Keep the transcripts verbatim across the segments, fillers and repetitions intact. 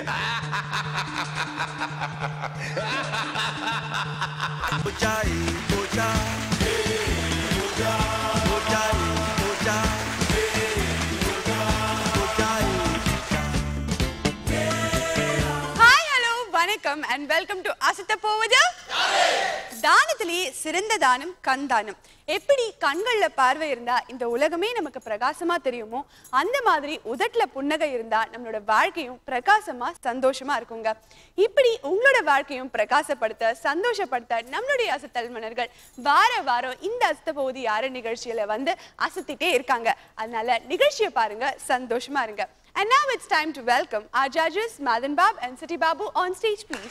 And welcome to Asitha Povada. தானத்திலே சிறந்த தானம் கண் தானம். எப்படி கண்கள்ல பார்வை இருந்தா இந்த உலகமே நமக்கு பிரகாசமா தெரியுமோ அந்த மாதிரி உதட்ல புன்னகை இருந்தா நம்மளோட வாழ்க்கையும் பிரகாசமா சந்தோஷமா இருக்குங்க. இப்படி உங்களோட வாழ்க்கையும் பிரகாசப்படுத்த சந்தோஷப்படுத்த நம்மளுடைய அசத்தல் மன்னர்கள் வார வாரம் இந்த அசத்த போது யார நிகழ்ச்சியில வந்து அசத்திட்டே இருக்காங்க. அதனால நிகழ்ச்சியை பாருங்க, சந்தோஷமா இருங்க. And now it's time to welcome our judges Madan Bab and Siti Babu on stage, please.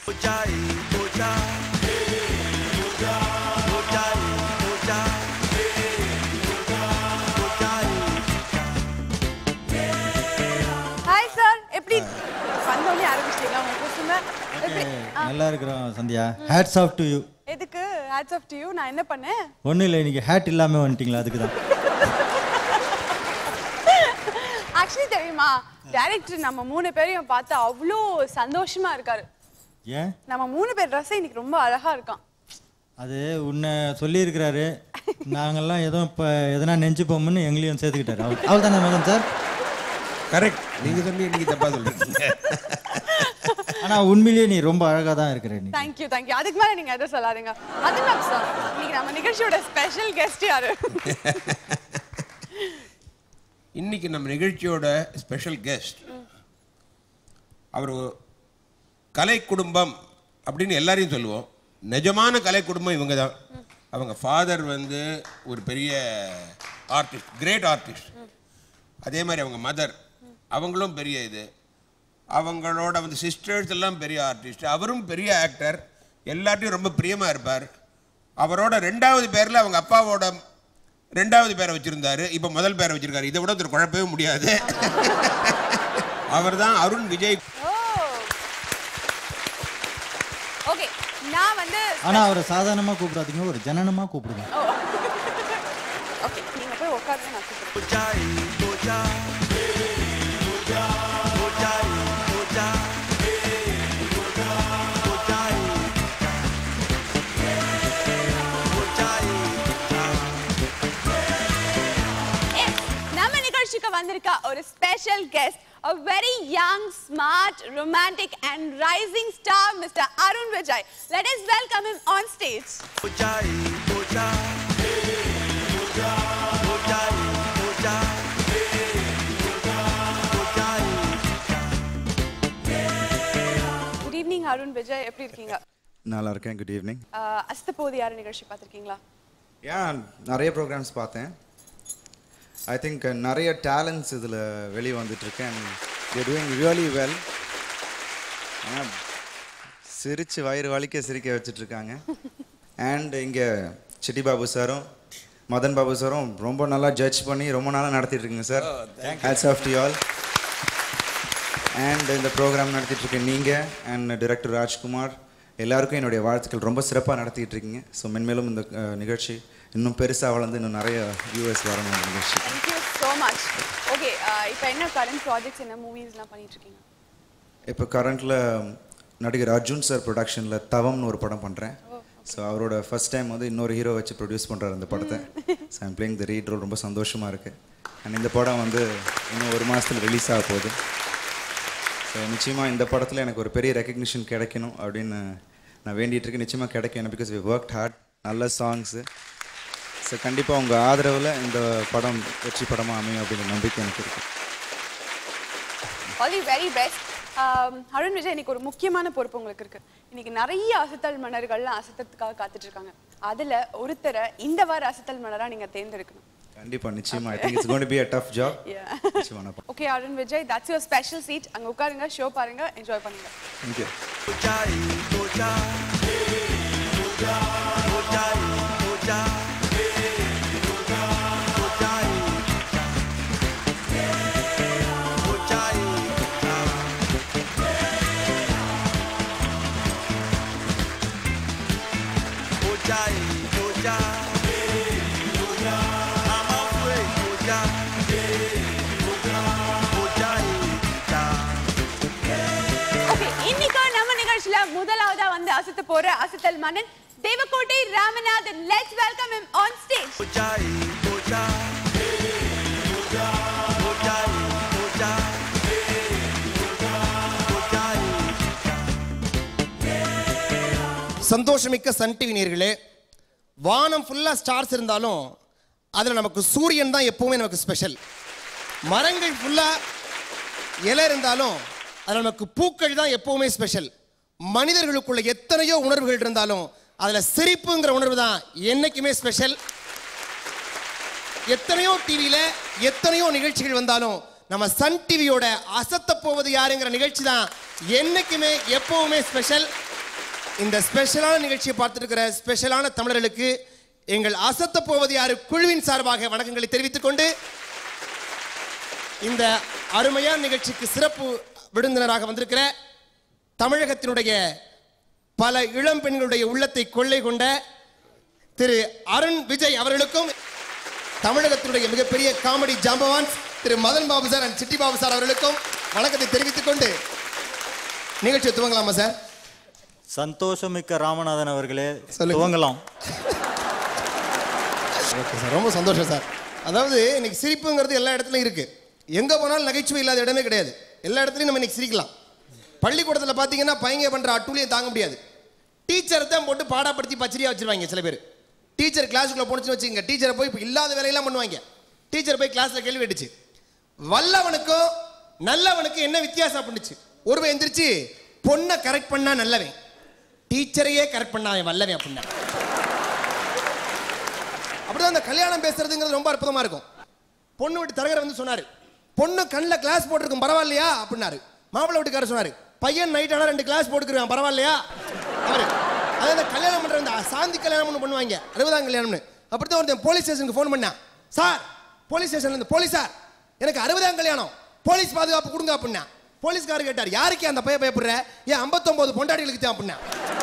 Hi sir, எப்படி வந்தோனே ஆரம்பிச்சிட்டீங்க உங்க குசும எப்படி நல்லா இருக்கறோம் Sandhya. Hats off to you. எதுக்கு hats off to you? நான் என்ன பண்ணேன்? ஒண்ணு இல்ல, நீங்க ஹேட் இல்லாம வந்துட்டீங்களா அதுக்கு தான். Actually தெரியுமா, டைரக்டர் நம்ம மூணு பேரையும் பார்த்து அவ்வளோ சந்தோஷமா இருக்காரு. ஏன்? நம்ம மூணு பேர் ட்ரெஸ் இன்னைக்கு ரொம்ப அழகா இருக்கான். அது உன்னை சொல்லி இருக்கிறாரு. நாங்கெல்லாம் ஏதோ இப்போ எதனா நெஞ்சு போமோன்னு எங்களையும் சேர்த்துக்கிட்டாரு. அவள் அவள் தானே மகன் சார்? கரெக்ட். நீங்க சொல்லி இன்னைக்கு தப்பா சொல்றீங்க. ஆனா உண்மையிலேயே நீ ரொம்ப அழகா தான் இருக்கிற. நீ Thank you, thank you. அதுக்கு மேல நீங்க எதை சொல்லாதீங்க. அதுதான் சார். இன்னைக்கு நம்ம நிகழ்ச்சியோட ஸ்பெஷல் கெஸ்ட் யாரு? இன்னைக்கு நம்ம நிகழ்ச்சியோட ஸ்பெஷல் கெஸ்ட் அவர் கலை குடும்பம் அப்படின்னு எல்லாரையும் சொல்லுவோம். நிஜமான கலை குடும்பம் இவங்க தான். அவங்க ஃபாதர் வந்து ஒரு பெரிய ஆர்டிஸ்ட், கிரேட் ஆர்டிஸ்ட். அதே மாதிரி அவங்க மதர், அவங்களும் பெரிய இது. அவங்களோட வந்து சிஸ்டர்ஸ் எல்லாம் பெரிய ஆர்டிஸ்ட். அவரும் பெரிய ஆக்டர், எல்லாத்தையும் ரொம்ப பிரியமாக இருப்பார். அவரோட ரெண்டாவது பேரில் அவங்க அப்பாவோட ரெண்டாவது பேரை வச்சிருந்தாரு, இப்போ முதல் பேரை வச்சிருக்காரு. இதை விட ஒரு குழப்பவே முடியாது. அவர் தான் அருண் விஜய். ஓகே, நான் வந்து ஆனா அவரை சாதாரணமா கூப்பிடாதீங்க, ஒரு ஜனனமா கூப்பிடுங்க. ஓகே, நீங்க போய் உட்காருங்க, நான் கூப்பிடுறேன். வந்திருக்க ஒரு special guest, a very young, smart, romantic and rising star, Mister Arun Vijay. Let us welcome him on stage. Vijay, Vijay, Vijay, Vijay, Vijay. Good evening Arun Vijay, எப்படி இருக்கீங்க? நல்லா இருக்கேன். Good evening. அஸ்த போது யார நிகழ்ச்சி பார்த்திருக்கீங்களா? யா, நிறைய ப்ரோக்ராம்ஸ் பார்த்தேன். ஐ திங்க் நிறைய டேலண்ட்ஸ் இதில் வெளியே வந்துட்டுருக்கேன். They're doing really well. ஆனால் சிரித்து வயிறு வலிக்க சிரிக்க வச்சுட்ருக்காங்க. அண்ட் இங்கே சிட்டி பாபு சாரும் மதன் பாபு சாரும் ரொம்ப நல்லா ஜட்ஜ் பண்ணி ரொம்ப நாளாக நடத்திட்டுருக்குங்க சார். Hats off to all. And இந்த ப்ரோக்ராம் நடத்திட்டுருக்கேன் நீங்கள் அண்ட் டைரக்டர் ராஜ்குமார் எல்லாருக்கும் என்னுடைய வாழ்த்துக்கள். ரொம்ப சிறப்பாக நடத்திட்டு இருக்கீங்க. ஸோ மென்மேலும் இந்த நிகழ்ச்சி இன்னும் பெருசாக வளர்ந்து இன்னும் நிறைய வியூவர்ஸ் வரணும் நிகழ்ச்சி. Thank you so much. Okay, இப்போ என்ன கரண்ட் ப்ராஜெக்ட்ஸ், என்ன மூவிஸ்லாம் பண்ணிட்டு இருக்கீங்க? இப்போ கரண்ட்டில் நடிகர் அர்ஜுன் சார் ப்ரொடக்ஷனில் தவம்னு ஒரு படம் பண்ணுறேன். ஸோ அவரோட ஃபர்ஸ்ட் டைம் வந்து இன்னொரு ஹீரோ வச்சு ப்ரொடியூஸ் பண்ணுறாரு இந்த படத்தை. So I'm playing the lead role. ரொம்ப சந்தோஷமாக இருக்குது. அண்ட் இந்த படம் வந்து இன்னும் ஒரு மாதத்தில் ரிலீஸ் ஆக போகுது. ஸோ நிச்சயமாக இந்த படத்தில் எனக்கு ஒரு பெரிய ரெக்கக்னிஷன் கிடைக்கணும் அப்படின்னு நான் வேண்டிகிட்டு இருக்கேன். நிச்சயமாக கிடைக்கும், பிகாஸ் வி ஒர்க் ஹார்ட். நல்ல சாங்ஸு. ஸோ கண்டிப்பாக உங்கள் ஆதரவில் இந்த படம் வெற்றி படமாக அமையும் அப்படிங்கிற நம்பிக்கை எனக்கு இருக்குது. All the very best. Arun Vijay, இன்னைக்கு ஒரு முக்கியமான பொறுப்பு உங்களுக்கு இருக்கு. இன்னைக்கு நிறைய அசத்தல் மன்னர்கள்லாம் அசத்தத்துக்காக காத்துட்டு இருக்காங்க. அதில் ஒருத்தரை இந்த வார அசத்தல் மன்னராக நீங்கள் தேர்ந்தெடுக்கணும். கண்டிப்பாக, நிச்சயமாக. I think it's going to be a tough job. Okay Arun Vijay, that's your special seat. அங்கே உட்காருங்க, ஷோ பாருங்க, என்ஜாய் பண்ணுங்க. Thank you. அசத்த போற அசத்தல் மன்னன் Devakottai Ramanathan. Let's welcome him on stage. சந்தோஷமிக்க சன் டிவி நேயர்களே, வானம் ஃபுல்லாக ஸ்டார்ஸ் இருந்தாலும் அதில் நமக்கு சூரியன் தான் எப்பவுமே நமக்கு ஸ்பெஷல். மரங்கள் ஃபுல்லாக இலை இருந்தாலும் அதில் நமக்கு பூக்கள் தான் எப்பவுமே ஸ்பெஷல். மனிதர்களுக்குள்ள எத்தனையோ உணர்வுகள் இருந்தாலும் அதில் சிரிப்புங்கிற உணர்வு தான் என்றைக்குமே ஸ்பெஷல். எத்தனையோ டிவியில் எத்தனையோ நிகழ்ச்சிகள் வந்தாலும் நம்ம சன் டிவியோட அசத்த போவது யாருங்கிற நிகழ்ச்சி தான் என்றைக்குமே எப்பவுமே ஸ்பெஷல். இந்த ஸ்பெஷலான நிகழ்ச்சியை பார்த்துருக்கிற ஸ்பெஷலான தமிழர்களுக்கு எங்கள் அசத்த போவது யாரு குழுவின் சார்பாக வணக்கங்களை தெரிவித்துக் கொண்டு, இந்த அருமையான நிகழ்ச்சிக்கு சிறப்பு விருந்தினராக வந்திருக்கிற தமிழகத்தினுடைய பல இளம் பெண்களுடைய உள்ளத்தை கொள்ளை கொண்ட திரு அருண் விஜய் அவர்களுக்கும், தமிழகத்தினுடைய மிகப்பெரிய காமெடி ஜாம்பவான் Thiru Madan Babu sir and Chitti Babu sir அவர்களுக்கும் வணக்கத்தை தெரிவித்துக் கொண்டு நிகழ்ச்சியை துவங்கலாமா சார்? சந்தோஷமிக்க ராமநாதன் அவர்களே, துவங்கலாம். ஓகே சார், ரொம்ப சந்தோஷம் சார். அதாவது இன்னைக்கு சிரிப்புங்கிறது எல்லா இடத்துலையும் இருக்கு. எங்கே போனாலும் நகைச்சுவை இல்லாத இடமே கிடையாது. எல்லா இடத்துலையும் நம்ம இன்னைக்கு சிரிக்கலாம். பள்ளிக்கூடத்தில் பார்த்தீங்கன்னா பையங்க பண்ணுற அட்டூழியம் தாங்க முடியாது. டீச்சரை தான் போட்டு பாடாப்படுத்தி பச்சரியாக வச்சிருவாங்க சில பேர். டீச்சர் கிளாஸுக்குள்ளே போனுச்சுன்னு வச்சுக்கோங்க, டீச்சரை போய் இப்போ இல்லாத வேலையெல்லாம் பண்ணுவாங்க. டீச்சர் போய் கிளாஸில் கேள்வி கேட்டுச்சு, வல்லவனுக்கும் நல்லவனுக்கும் என்ன வித்தியாசம் அப்படின்னுச்சு. ஒருவன் எந்திரிச்சு, பொண்ணை கரெக்ட் பண்ணா நல்லவன், டீச்சரையே கரெக்ட் பண்ணா வல்லவன் அப்படின்னா. அப்படிதான் அந்த கல்யாணம் பேசுறதுங்கிறது ரொம்ப அற்புதமா இருக்கும். பொண்ணு வீட்டு தரகர் வந்து சொன்னாரு, பொண்ணு கண்ணில் கிளாஸ் போட்டிருக்கும் பரவாயில்லையா அப்படின்னாரு. மாப்பிள்ளை வீட்டுக்காரர் சொன்னாரு, பையன் நைட் ஆனால் ரெண்டு கிளாஸ் போட்டுக்கிறான் பரவாயில்லையா அவரு. அதாவது கல்யாணம் பண்ற அந்த சாந்தி கல்யாணம் ஒன்று பண்ணுவாங்க, அறுபதாம் கல்யாணம்னு. அப்படித்தான் ஒருத்தன் போலீஸ் ஸ்டேஷனுக்கு ஃபோன் பண்ணான், சார் போலீஸ் ஸ்டேஷன்ல இருந்து போலீஸ் சார் எனக்கு அறுபதாம் கல்யாணம், போலீஸ் பாதுகாப்பு கொடுங்க அப்படின்னா. போலீஸ்காரர் கேட்டார், யாருக்கு அந்த பையன் பயப்படுற? ஏன் ஐம்பத்தொன்பது பொண்டாட்டிகளுக்கு தான் அப்படின்னா.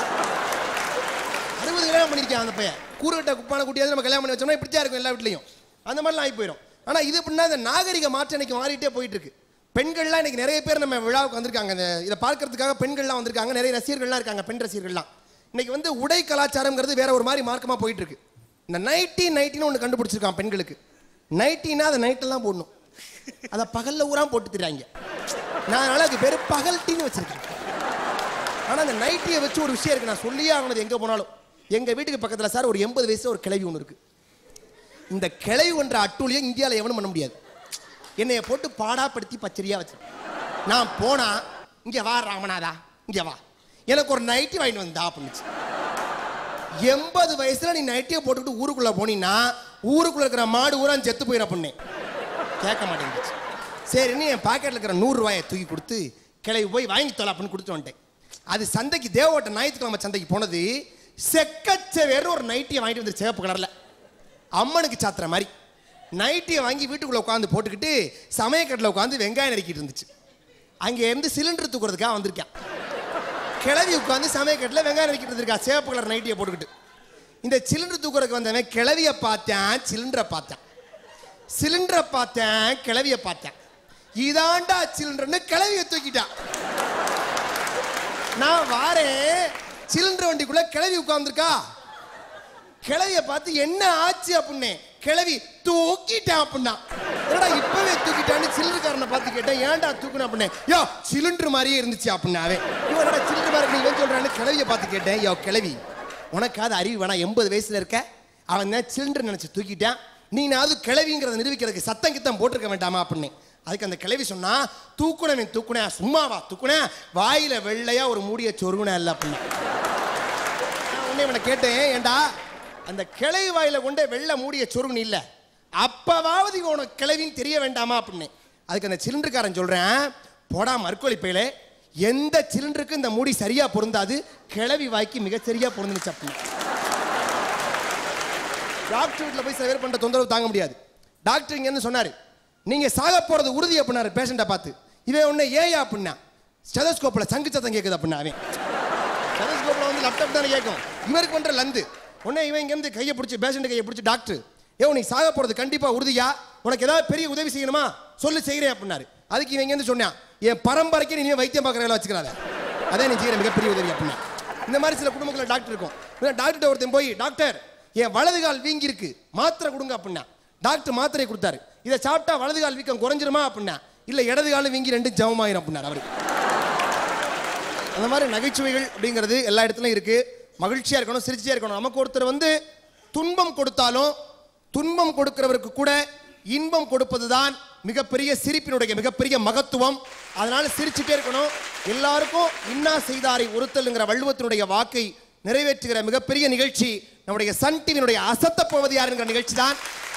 அறுபது கல்யாணம் பண்ணியிருக்கேன் அந்த பையன். கூறுகட்ட குப்பான குட்டியாவது நம்ம கல்யாணம் பண்ணி வச்சோம்னா இப்படித்தான் இருக்கும் எல்லா வீட்லையும். அந்த மாதிரிலாம் ஆகி போயிடும். ஆனால் இது அப்படின்னா இந்த நாகரிக மாற்றம் இன்னைக்கு மாறிட்டே போயிட்டு இருக்கு. பெண்கள்லாம் இன்னைக்கு நிறைய பேர் நம்ம விழாவுக்கு வந்திருக்காங்க. இந்த இதை பார்க்கறதுக்காக பெண்கள்லாம் வந்திருக்காங்க, நிறைய ரசிகர்கள்லாம் இருக்காங்க, பெண் ரசிகர்கள்லாம். இன்னைக்கு வந்து உடை கலாச்சாரம்ங்கிறது வேற ஒரு மாதிரி மார்க்கமாக போயிட்டு இருக்கு. இந்த நைட்டி நைட்டின்னு ஒன்று கண்டுபிடிச்சிருக்கான் பெண்களுக்கு. நைட்டினா அதை நைட்டெல்லாம் போடணும், அதை பகலில் ஊரா போட்டு தர்றாங்க. நான் அதனால அது பேர் பகல் டீன்னு வச்சிருக்கேன். ஆனால் அந்த நைட்டியை வச்சு ஒரு விஷயம் இருக்கு, நான் சொல்லியே ஆகணும் எங்கே போனாலும். எங்கள் வீட்டுக்கு பக்கத்தில் சார் ஒரு எண்பது வயசு ஒரு கிளவி ஒன்று இருக்கு. இந்த கிளவி ஒன்ற அட்டூழியம் இந்தியாவில் எவனும் பண்ண முடியாது. என்னைய போட்டு பாடாப்படுத்தி பச்சரியா வச்சு, நான் போனா இங்கே வா ராமநாதா இங்கே வா எனக்கு ஒரு நைட்டி வாங்கிட்டு வந்தா அப்படின்னுச்சு. எண்பது வயசுல நீ நைட்டியை போட்டுக்கிட்டு ஊருக்குள்ள போனீங்கன்னா ஊருக்குள்ள இருக்கிற மாடு ஊரா செத்து போயிட பொண்ணு கேட்க மாட்டேங்குச்சு. சரின்னு என் பாக்கெட்டில் இருக்கிற நூறு ரூபாயை தூக்கி கொடுத்து கிளவி போய் வாங்கி தொலை அப்படின்னு கொடுத்து வந்துட்டேன். அது சந்தைக்கு தேவோட்ட ஞாயிற்றுக்கிழமை சந்தைக்கு போனது, செக்கச்ச வேறு ஒரு நைட்டியை வாங்கிட்டு வந்து சிவப்பு கலர்ல அம்மனுக்கு சாத்துற மாதிரி நைட்டியை வாங்கி வீட்டுக்குள்ள உட்காந்து போட்டுக்கிட்டு சமயக்கட்டில் உட்காந்து வெங்காயம் நறுக்கிட்டு இருந்துச்சு. அங்கே இருந்து சிலிண்டர் தூக்குறதுக்காக வந்திருக்கேன். கிளவி உட்காந்து சமயக்கட்டில் வெங்காயம் நறுக்கிட்டு இருந்திருக்கா சிவப்பு கலர் நைட்டியை போட்டுக்கிட்டு. இந்த சிலிண்டர் தூக்குறதுக்கு வந்தவன் கிளவியை பார்த்தேன், சிலிண்டரை பார்த்தேன், சிலிண்டரை பார்த்தேன், கிளவியை பார்த்தேன். இதாண்டா சிலிண்டர்னு கிளவியை தூக்கிட்டான். நான் வாரேன், சிலிண்டர் வண்டிக்குள்ள கிளவி உட்கார்ந்துருக்கா. கிளவியை பார்த்து என்ன ஆச்சு அப்படின்னு, கிளவி தூக்கிட்டேன் அப்படின்னா. என்னடா இப்பவே தூக்கிட்டான்னு சிலிண்டர்காரனை பார்த்து கேட்டேன், ஏன்டா தூக்குன அப்படின்னு. யோ சிலிண்டர் மாதிரியே இருந்துச்சு அப்படின்னாவே. இவனோட சிலிண்டர் மாதிரி இவன் சொல்றான்னு கிளவியை பார்த்து கேட்டேன், யோ கிளவி உனக்காவது அறிவு வேணா, எண்பது வயசுல இருக்க, அவன் தான் சிலிண்டர் நினைச்சு தூக்கிட்டான், நீ நாவது கிளவிங்கிறத நிரூபிக்கிறதுக்கு சத்தம் கித்தம் போட்டிருக்க வேண்டாமா அப்படின்னு. அதுக்கு அந்த கிளவி சொன்னா, தூக்குனவன் தூக்குனேன், சும்மாவா தூக்குனேன், வாயில வெள்ளையா ஒரு மூடிய சொருகுனேன் இல்லை அப்படின்னு. உடனே இவனை கேட்டேன், ஏண்டா அந்த கிளவி வாயில கொண்டே வெள்ளை மூடிய சொருகுனு இல்லை, அப்பவாவது உனக்கு கிளவின்னு தெரிய வேண்டாமா அப்படின்னு. அதுக்கு அந்த சிலிண்டர்காரன் சொல்றேன், போடா மறுக்கோழி பையில, எந்த சிலிண்டருக்கு இந்த மூடி சரியா பொருந்தாது, கிளவி வாய்க்கு மிக சரியா பொருந்துச்சு அப்படின்னு. டாக்டர் வீட்டில் போய் சில பேர் பண்ற தொந்தரவு தாங்க முடியாது. டாக்டர் இங்க என்ன சொன்னாரு, நீங்க சாக போறது உறுதி அப்படின்னாரு பேஷண்ட்டை பார்த்து. இவன் உன்னை ஏயா அப்படின்னா, ஸ்டெதோஸ்கோப்ல சங்கு சத்தம் கேட்குது அப்படின்னா. அவன் ஸ்டெதோஸ்கோப்ல வந்து லேப்டாப் தானே கேட்கும், இவருக்கு பண்ற லந்து. உடனே இவன் இங்க இருந்து கையை பிடிச்சி பேஷண்ட் கையை பிடிச்சி, டாக்டர் ஏ நீ சாக போறது கண்டிப்பா உறுதியா, உனக்கு ஏதாவது பெரிய உதவி செய்யணுமா சொல்லு செய்கிறேன் அப்படின்னாரு. அதுக்கு இவங்க இருந்து சொன்னான், என் பரம்பரைக்கு நீ வைத்தியம் பார்க்குற வேலை வச்சுக்கிறாத, அதே நீ செய்கிற மிகப்பெரிய உதவி அப்படின்னா. இந்த மாதிரி சில குடும்பங்களில் டாக்டர் இருக்கும். டாக்டர் ஒருத்தன் போய் டாக்டர் என் வலது கால் வீங்கி இருக்கு மாத்திரை கொடுங்க அப்படின்னா டாக்டர் மாத்திரை கொடுத்தாரு. இதை சாப்பிட்டா வலது கால் வீக்கம் குறைஞ்சிருமா அப்படின்னா இல்ல இடது காலம் வீங்கி ரெண்டும் ஜமமாயிரும் அப்படின்னாரு அவரு. அந்த மாதிரி நகைச்சுவைகள் அப்படிங்கிறது எல்லா இடத்துலையும் இருக்கு. மகிழ்ச்சியா இருக்கணும், சிரிச்சியா இருக்கணும். நமக்கு ஒருத்தர் வந்து துன்பம் கொடுத்தாலும் துன்பம் கொடுக்கிறவருக்கு கூட இன்பம் கொடுப்பதுதான் மிகப்பெரிய சிரிப்பினுடைய மிகப்பெரிய மகத்துவம். அதனால சிரிச்சுட்டே இருக்கணும். எல்லாருக்கும் இன்னா செய்தாரை ஒருத்தல்ங்கிற வள்ளுவத்தினுடைய வாக்கை நிறைவேற்றுகிற மிகப்பெரிய நிகழ்ச்சி நம்முடைய சன் டிவியினுடைய அசத்த போவது யாருங்கிற நிகழ்ச்சி தான்.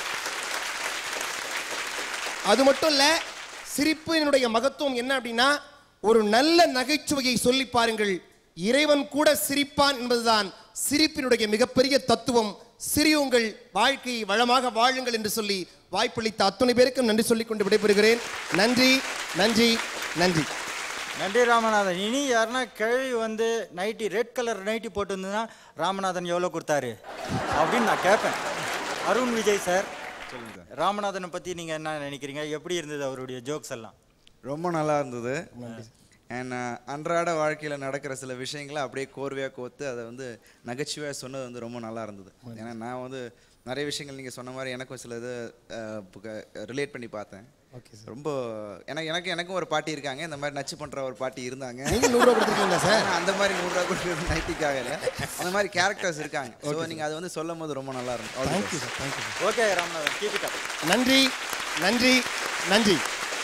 அது மட்டும் இல்ல, சிரிப்பினுடைய மகத்துவம் என்ன அப்படின்னா ஒரு நல்ல நகைச்சுவையை சொல்லி பாருங்கள், இறைவன் கூட சிரிப்பான் என்பதுதான் சிரிப்பினுடைய மிகப்பெரிய தத்துவம். சிரியுங்கள், வாழ்க்கையை வளமாக வாழுங்கள் என்று சொல்லி வாய்ப்பளித்த அத்தனை பேருக்கும் நன்றி சொல்லிக் கொண்டு விடைபெறுகிறேன். நன்றி நன்றி நன்றி நன்றி ராமநாதன். இனி யாருன்னா கிழவி வந்து நைட்டி ரெட் கலர் நைட்டி போட்டுருந்ததுன்னா ராமநாதன் எவ்வளோ கொடுத்தாரு அப்படின்னு நான் கேட்பேன். அருண் விஜய் சார், ராமநாதனை பற்றி நீங்கள் என்ன நினைக்கிறீங்க? எப்படி இருந்தது அவருடைய ஜோக்ஸ் எல்லாம்? ரொம்ப நல்லா இருந்தது. அண்ட் அன்றாட வாழ்க்கையில் நடக்கிற சில விஷயங்களை அப்படியே கோர்வையாக கோர்த்து அதை வந்து நகைச்சுவையாக சொன்னது வந்து ரொம்ப நல்லா இருந்தது. ஏன்னா நான் வந்து நிறைய விஷயங்கள் நீங்கள் சொன்ன மாதிரி எனக்கும் சில இது ரிலேட் பண்ணி பார்த்தேன். ரொம்ப எனக்கு எனக்கு எனக்கும் ஒரு பாட்டி இருக்காங்க, இந்த மாதிரி நச்சு பண்ணுற ஒரு பாட்டி இருந்தாங்க. நீங்கள் நூறுரூவா கொடுத்துருக்கீங்களா சார்? அந்த மாதிரி நூறுரூவா கொடுக்குறது நைட்டிக்காக இல்லை, அந்த மாதிரி கேரக்டர்ஸ் இருக்காங்க. ஸோ நீங்கள் அதை வந்து சொல்லும் போது ரொம்ப நல்லா இருக்கும். Thank you sir, thank you. Okay Ramanathan, keep it up. நன்றி நன்றி நன்றி.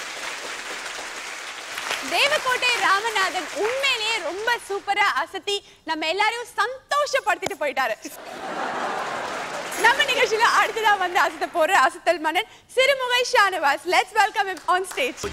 தேவக்கோட்டை ராமநாதன் உண்மையிலேயே ரொம்ப சூப்பரா அசத்தி நம்ம எல்லாரையும் சந்தோஷப்படுத்திட்டு போயிட்டாரு. நம்ம நிகழ்ச்சியில அடுத்ததா வந்து அசத்த போற அசத்தல் மன்னன் Sirumugai Shanavas. Let's welcome him on stage.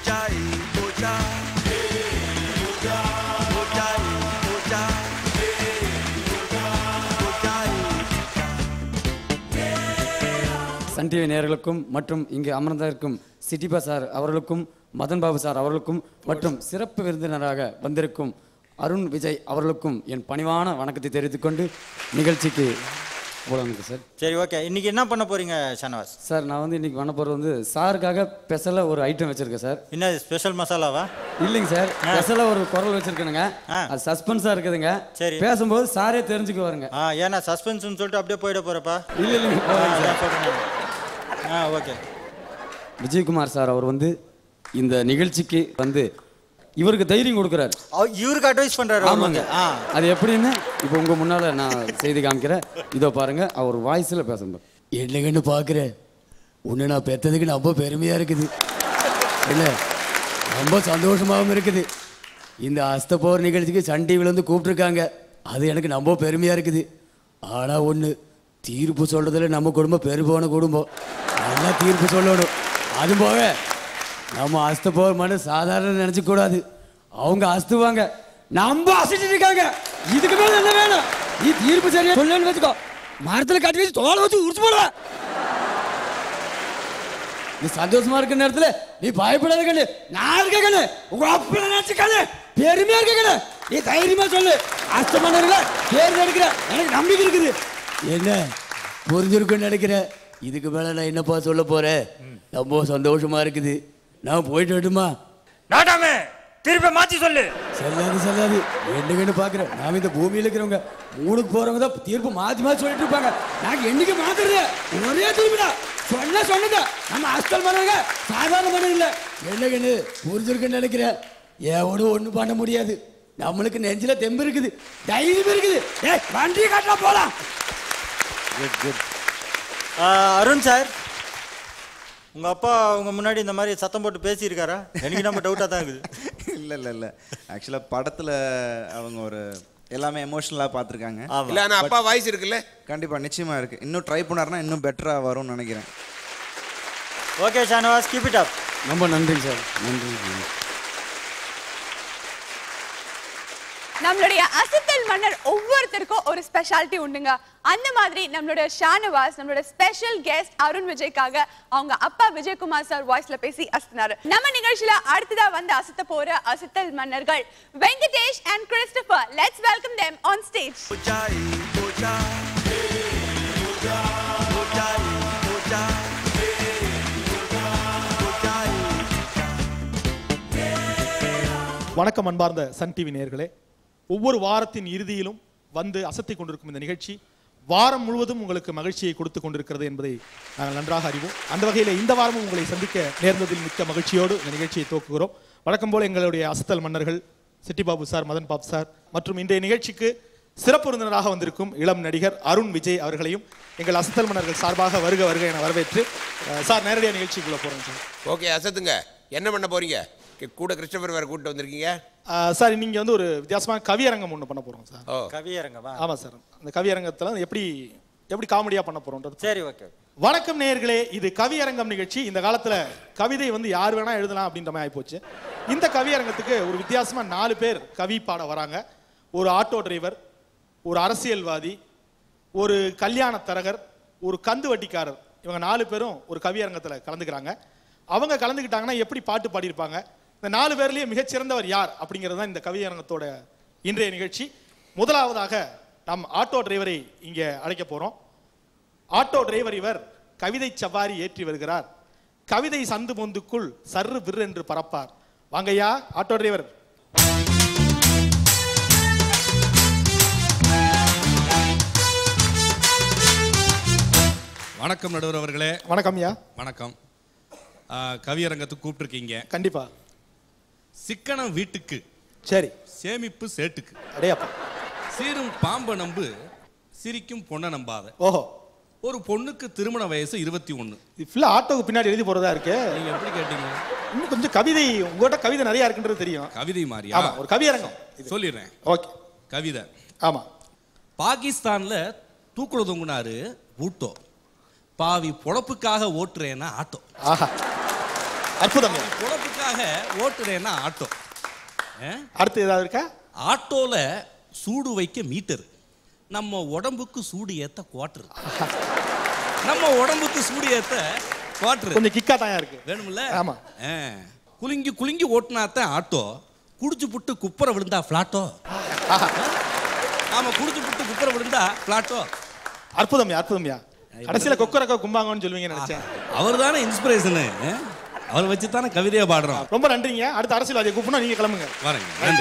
Sun TV நேயர்களுக்கும் மற்றும் இங்கு அமர்ந்திருக்கும் சிட்டிபா சார் அவர்களுக்கும் மதன் பாபு சார் அவர்களுக்கும் மற்றும் சிறப்பு விருந்தினராக வந்திருக்கும் அருண் விஜய் அவர்களுக்கும் என் பணிவான வணக்கத்தை தெரிவித்துக் கொண்டு நிகழ்ச்சிக்கு போலாங்க சார். சரி, ஓகே. இன்னைக்கு என்ன பண்ண போறீங்க ஷானவாஸ் சார்? நான் வந்து இன்னைக்கு பண்ண போகிறது வந்து சாருக்காக ஸ்பெஷலாக ஒரு ஐட்டம் வச்சிருக்கேன் சார். என்ன ஸ்பெஷல் மசாலாவா? இல்லைங்க சார், ஸ்பெஷலாக ஒரு குரல் வச்சிருக்கேனுங்க. அது சஸ்பென்ஸாக இருக்குதுங்க. சரி, பேசும்போது சாரே தெரிஞ்சுக்குவாருங்க. ஆ, ஏன்னா சஸ்பென்ஸ்னு சொல்லிட்டு அப்படியே போயிட போறப்பா? இல்லை இல்லைங்க. ஆ, ஓகே. விஜயகுமார் சார் அவர் வந்து இந்த நிகழ்ச்சிக்கு வந்து இவருக்கு தைரியம் கொடுக்குறாரு, இவருக்கு அட்வைஸ் பண்றாரு. ஆமாங்க. அது எப்படின்னு இப்போ உங்க முன்னால நான் செய்து காமிக்கிறேன். இதோ பாருங்க, அவர் வாய்ஸ்ல பேசுங்க. என்னங்கன்னு பாக்குறேன், உன்னை நான் பெற்றதுக்கு ரொம்ப பெருமையா இருக்குது, இல்ல ரொம்ப சந்தோஷமாகவும் இருக்குது. இந்த அஸ்த போர் நிகழ்ச்சிக்கு சன் டிவில இருந்து கூப்பிட்டுருக்காங்க, அது எனக்கு ரொம்ப பெருமையா இருக்குது. ஆனா ஒண்ணு, தீர்ப்பு சொல்றதுல நம்ம குடும்பம் பெரு போன குடும்பம், நல்லா தீர்ப்பு சொல்லணும். அது போக நம்ம அஸ்த போர் மட்டும் சாதாரண நினைச்ச கூடாது, அவங்க அஸ்துவாங்க, நம்ம அசைச்சிட்டு இருக்காங்க. இதுக்கு மேல என்ன வேணும்? நீ தீர்ப்பு சரியா சொல்லணும்னு வச்சுக்கோ, மரத்துல கட்டி வச்சு தோலை வச்சு உரிச்சு போடுவ. நீ சந்தோஷமா இருக்கிற நேரத்துல நீ பயப்படாத கண்ணு, நான் இருக்க கண்ணு, உங்க அப்பா நினைச்சு கண்ணு, பெருமையா இருக்க கண்ணு, நீ தைரியமா சொல்லு. அஸ்தமான பேர் எடுக்கிற எனக்கு நம்பிக்கை இருக்குது. என்ன புரிஞ்சிருக்குன்னு நினைக்கிற? இதுக்கு மேல நான் என்னப்பா சொல்ல போறேன்? ரொம்ப சந்தோஷமா இருக்குது. நான் போயிட்டு வரட்டுமா? நாட்டாமே திருப்பி மாத்தி சொல்லு. செல்லாது செல்லாது, என்னங்கன்னு பாக்குறேன். நாம இந்த பூமியில இருக்கிறவங்க மூணுக்கு போறவங்க தான் தீர்ப்பு மாத்தி மாத்தி சொல்லிட்டு இருப்பாங்க. நாங்க என்னைக்கு மாத்துறது ஒரே தீர்ப்புடா, சொன்ன சொன்னதா. நம்ம அஸ்தல் பண்ணுங்க, சாதாரண பண்ண இல்ல. என்னங்கன்னு புரிஞ்சிருக்குன்னு நினைக்கிறேன். எவனும் ஒண்ணும் பண்ண முடியாது. நம்மளுக்கு நெஞ்சில தெம்பு இருக்குது, தைரியம் இருக்குது. ஏய், வண்டி காட்டலாம், போலாம். Good good. அருண் சார், உங்க அப்பா உங்க முன்னாடி இந்த மாதிரி சத்தம் போட்டு பேசியிருக்காரா? எனக்கு நம்ம டவுட்டா தான் இருக்குது. இல்லை இல்லை இல்லை ஆக்சுவலாக படத்தில் அவங்க ஒரு எல்லாமே எமோஷனலாக பார்த்துருக்காங்க. இல்லை, ஆனால் அப்பா வாய்ஸ் இருக்குல்ல? கண்டிப்பாக நிச்சயமாக இருக்குது. இன்னும் ட்ரை பண்ணாருன்னா இன்னும் பெட்டராக வரும்னு நினைக்கிறேன். Okay Shanavas, keep it up. ரொம்ப நன்றி சார், நன்றி. நம்மளுடைய அசத்தல் மன்னர் ஒவ்வொருத்தருக்கும் ஒரு ஸ்பெஷாலிட்டி உண்டுங்க. அந்த மாதிரி நம்மளுடைய ஷானவாஸ் நம்மளோட ஸ்பெஷல் கெஸ்ட் அருண் விஜய்க்காக அவங்க அப்பா விஜயகுமார் சார் வாய்ஸ்ல பேசி அசத்தினாரு. நம்ம நிகழ்ச்சியில அடுத்ததா வந்து அசத்த போற அசத்தல் மன்னர்கள் Venkatesh and Christopher. Let's welcome them on stage. வணக்கம் அன்பார்ந்த சன் டிவி நேயர்களே. ஒவ்வொரு வாரத்தின் இறுதியிலும் வந்து அசத்தி கொண்டிருக்கும் இந்த நிகழ்ச்சி வாரம் முழுவதும் உங்களுக்கு மகிழ்ச்சியை கொடுத்து கொண்டிருக்கிறது என்பதை நாங்கள் நன்றாக அறிவோம். அந்த வகையில் இந்த வாரமும் உங்களை சந்திக்க நேர்ந்ததில் மிக்க மகிழ்ச்சியோடு இந்த நிகழ்ச்சியை துவக்குகிறோம். வழக்கம் போல் எங்களுடைய அசத்தல் மன்னர்கள் சிட்டிபாபு சார், மதன் பாபு சார் மற்றும் இன்றைய நிகழ்ச்சிக்கு சிறப்பு விருந்தினராக வந்திருக்கும் இளம் நடிகர் அருண் விஜய் அவர்களையும் எங்கள் அசத்தல் மன்னர்கள் சார்பாக வருக வருக என வரவேற்று சார் நேரடியாக நிகழ்ச்சிக்குள்ள போறோம் சார். ஓகே அசத்துங்க, என்ன பண்ண போறீங்க? கூட கிறிஸ்டபர் வேற கூப்பிட்டு வந்திருக்கீங்க சார். நீங்க வந்து ஒரு வித்தியாசமான கவியரங்கம் ஒன்று பண்ண போறோம் சார். கவியரங்கமா? ஆமா சார். அந்த கவியரங்கத்துல எப்படி எப்படி காமெடியா பண்ண போறோம்ன்றது. சரி, ஓகே. வணக்கம் நேயர்களே, இது கவியரங்கம் நிகழ்ச்சி. இந்த காலத்துல கவிதை வந்து யார் வேணா எழுதலாம் அப்படின்ற மாதிரி ஆயிப்போச்சு. இந்த கவியரங்கத்துக்கு ஒரு வித்தியாசமா நாலு பேர் கவி பாட வராங்க. ஒரு ஆட்டோ டிரைவர், ஒரு அரசியல்வாதி, ஒரு கல்யாண தரகர், ஒரு கந்து வட்டிக்காரர். இவங்க நாலு பேரும் ஒரு கவியரங்கத்துல கலந்துக்கிறாங்க. அவங்க கலந்துக்கிட்டாங்கன்னா எப்படி பாட்டு பாடியிருப்பாங்க, இந்த நாலு பேர்லயே மிகச்சிறந்தவர் யார் அப்படிங்கிறது தான் இந்த கவியரங்கத்தோட இன்றைய நிகழ்ச்சி. முதலாவதாக நாம் ஆட்டோ டிரைவரை இங்கே அழைக்க போறோம். ஆட்டோ டிரைவர் இவர் கவிதை சவாரி ஏற்றி வருகிறார். கவிதை சந்து பொந்துக்குள் சர்ரு விர் என்று பறப்பார். வாங்கய்யா ஆட்டோ டிரைவர். வணக்கம் நடுவர் அவர்களே. வணக்கம் ஐயா. வணக்கம். கவியரங்கத்துக்கு கூப்பிட்டுருக்கீங்க. கண்டிப்பா. சிக்கனம் வீட்டுக்கு, சரி, சேமிப்பு சேட்டுக்கு. அடையப்பா. சீரும் பாம்ப நம்பு, சிரிக்கும் பொண்ணை நம்பாத. ஓஹோ. ஒரு பொண்ணுக்கு திருமண வயசு இருபத்தி ஒன்னு. ஃபுல்லா ஆட்டோக்கு பின்னாடி எழுதி போறதா இருக்கு. நீங்க எப்படி கேட்டீங்க? இன்னும் கொஞ்சம் கவிதை, உங்ககிட்ட கவிதை நிறைய இருக்குன்றது தெரியும். கவிதை மாதிரியா? ஆமா, ஒரு கவியரங்கம் சொல்லிடுறேன். ஓகே. கவிதை. ஆமா. பாகிஸ்தான்ல தூக்குல தொங்குனாரு பூட்டோ, பாவி பொழப்புக்காக ஓட்டுறேன்னா ஆட்டோ. ஆஹா, அற்புதம். பொழப்புக்காக ஓட்டுறேன்னா ஆட்டோ. அடுத்து ஏதாவது இருக்கா? ஆட்டோல சூடு வைக்க மீட்டர், நம்ம உடம்புக்கு சூடு ஏத்த குவார்டர். நம்ம உடம்புக்கு சூடு ஏத்த குவார்டர் கொஞ்சம் கிக்கா தான் இருக்கு. வேணும்ல? ஆமா. குலுங்கி குலுங்கி ஓட்டுனாத்தான் ஆட்டோ, குடிச்சு புட்டு குப்பரை விழுந்தா பிளாட்டோ. ஆமா, குடிச்சு புட்டு குப்பரை விழுந்தா பிளாட்டோ. அற்புதம்யா, அற்புதம்யா. கடைசியில கொக்கரக்கா கும்பாங்கன்னு சொல்லுவீங்க நினைச்சேன். அவர் தானே இன்ஸ்பிரேஷனு, அவர் வச்சு தானே கவிதையை பாடுறோம். ரொம்ப நன்றிங்க. அடுத்த அரசியல்வாதியை கூப்பிடணும், நீங்க கிளம்புங்க. வரேங்க. நன்றி.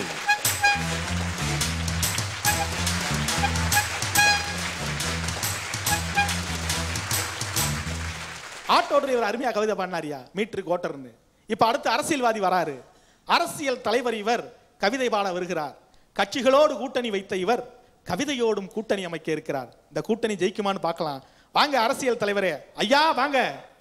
ஆட்டோ டிரைவர் அருமையா கவிதை பாடினாரியா, மீட்டரு கோட்டர்னு. இப்ப அடுத்து அரசியல்வாதி வராரு. அரசியல் தலைவர் இவர் கவிதை பாட வருகிறார். கட்சிகளோடு கூட்டணி வைத்த இவர் கவிதையோடும் கூட்டணி அமைக்க இருக்கிறார். இந்த கூட்டணி ஜெயிக்குமான்னு பார்க்கலாம். வாங்க அரசியல் தலைவரே. ஐயா வாங்க.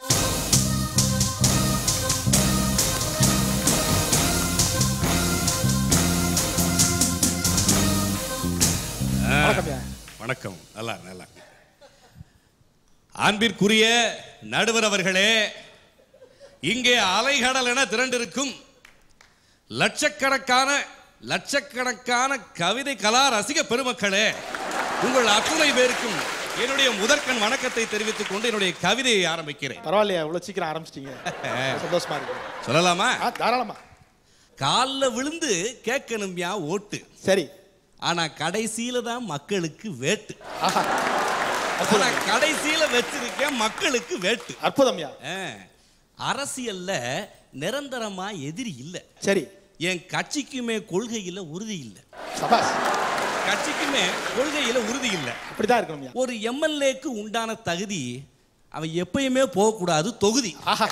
வணக்கம். நல்லா நல்லா. அன்பிற்குரிய நடுவர் அவர்களே, இங்கே அலைகடல் என திரண்டிருக்கும் லட்சக்கணக்கான லட்சக்கணக்கான கவிதை கலா ரசிக பெருமக்களே, உங்கள் அத்துணை பேருக்கும் என்னுடைய முதற்கண் வணக்கத்தை தெரிவித்துக் கொண்டு என்னுடைய கவிதையை ஆரம்பிக்கிறேன். பரவாயில்லையா, இவ்வளவு சீக்கிரம் ஆரம்பிச்சிட்டீங்க. சந்தோஷமா இருக்கு. சொல்லலாமா? தாராளமா. காலில் விழுந்து கேட்கணும்யா ஓட்டு, சரி, ஆனா கடைசியில தான் மக்களுக்கு வேட்டு. ஆனா கடைசியில வச்சிருக்க மக்களுக்கு வேட்டு. அற்புதம்யா. அரசியல்ல நிரந்தரமா எதிரி இல்ல. சரி. என் கட்சிக்குமே கொள்கையில உறுதி இல்ல. சபாஷ். கட்சிக்குமே கொள்கையில உறுதி இல்ல. அப்படிதான் இருக்கணும். ஒரு எம்எல்ஏக்கு உண்டான தகுதி அவன் எப்பயுமே போகக்கூடாது தொகுதி.